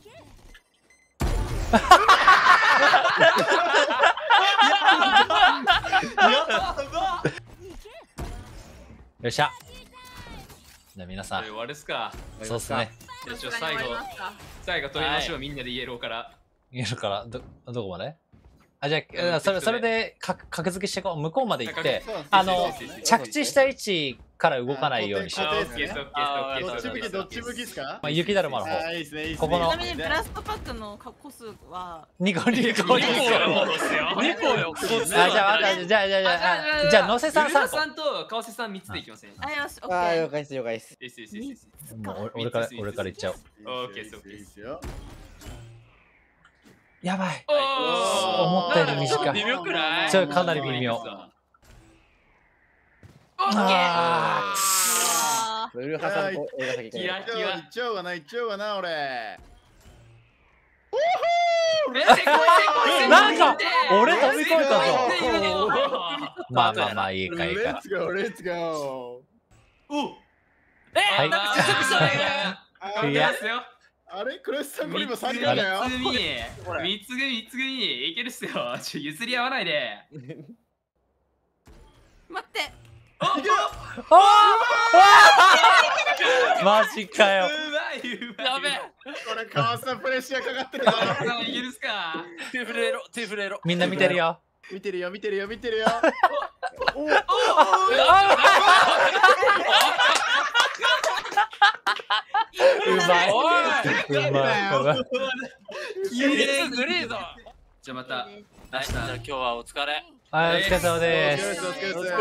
よっしゃ。じゃあ皆さん。 終わるっすか。 そうっすね。 じゃあ最後最後取りましょう、みんなでイエローから。 イエローからどどこまで？あ、じゃあそれそれで格付けしてこう、向こうまで行って、あの着地した位置から動かないようにしよう。 どっち向きどっち向きですか？ まあ雪だるまの方。 ここの。ちなみにブラストパックの個数はにこにこにこよ。 にこよ。 あ、じゃあじゃあじゃあじゃあじゃあのせさんさんこ。 さんと川瀬さんみっつでいきません？ あ、よし、オッケー。あ、 了解です了解です。 もう俺から俺からいっちゃおう。 オッケーですオッケーですよ。 やばい。思ったより短い。 微妙くらい？ ちょかなり微妙。 オッケー。ウルハさんと映画先キラキラ。 いっちゃおうがな、いっちゃおうがな、俺。 なんか俺飛び越えたぞ。まあまあまあいいかいいか。 レッツゴー、レッツゴー。 お。 え、 なんか接触したね。 いや。 あれクロスさんこれ今さんかいだよ。 三つ組、三つ組、三つ組いけるっすよ。ちょ譲り合わないで。 待って。 ああマジかよ。 うまいうまい。 やべえ。 これ川瀬さんプレッシャーかかってるぞ。いけるっすか。 手振れろ、手振れろ。 みんな見てるよ。 見てるよ、見てるよ、見てるよ。おお。 うまい。うまい。 きれいグレード。じゃあまた明日。じゃあ今日はお疲れ。 はい、お疲れ様です。 お疲れ様です。お疲れ様です。お疲れ様です。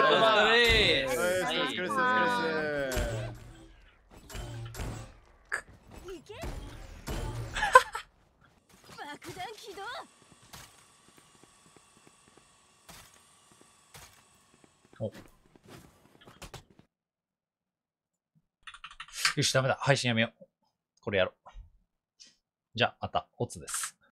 爆弾起動。 お。よし、ダメだ。配信やめよう。これやろう。じゃあ、また、オツです。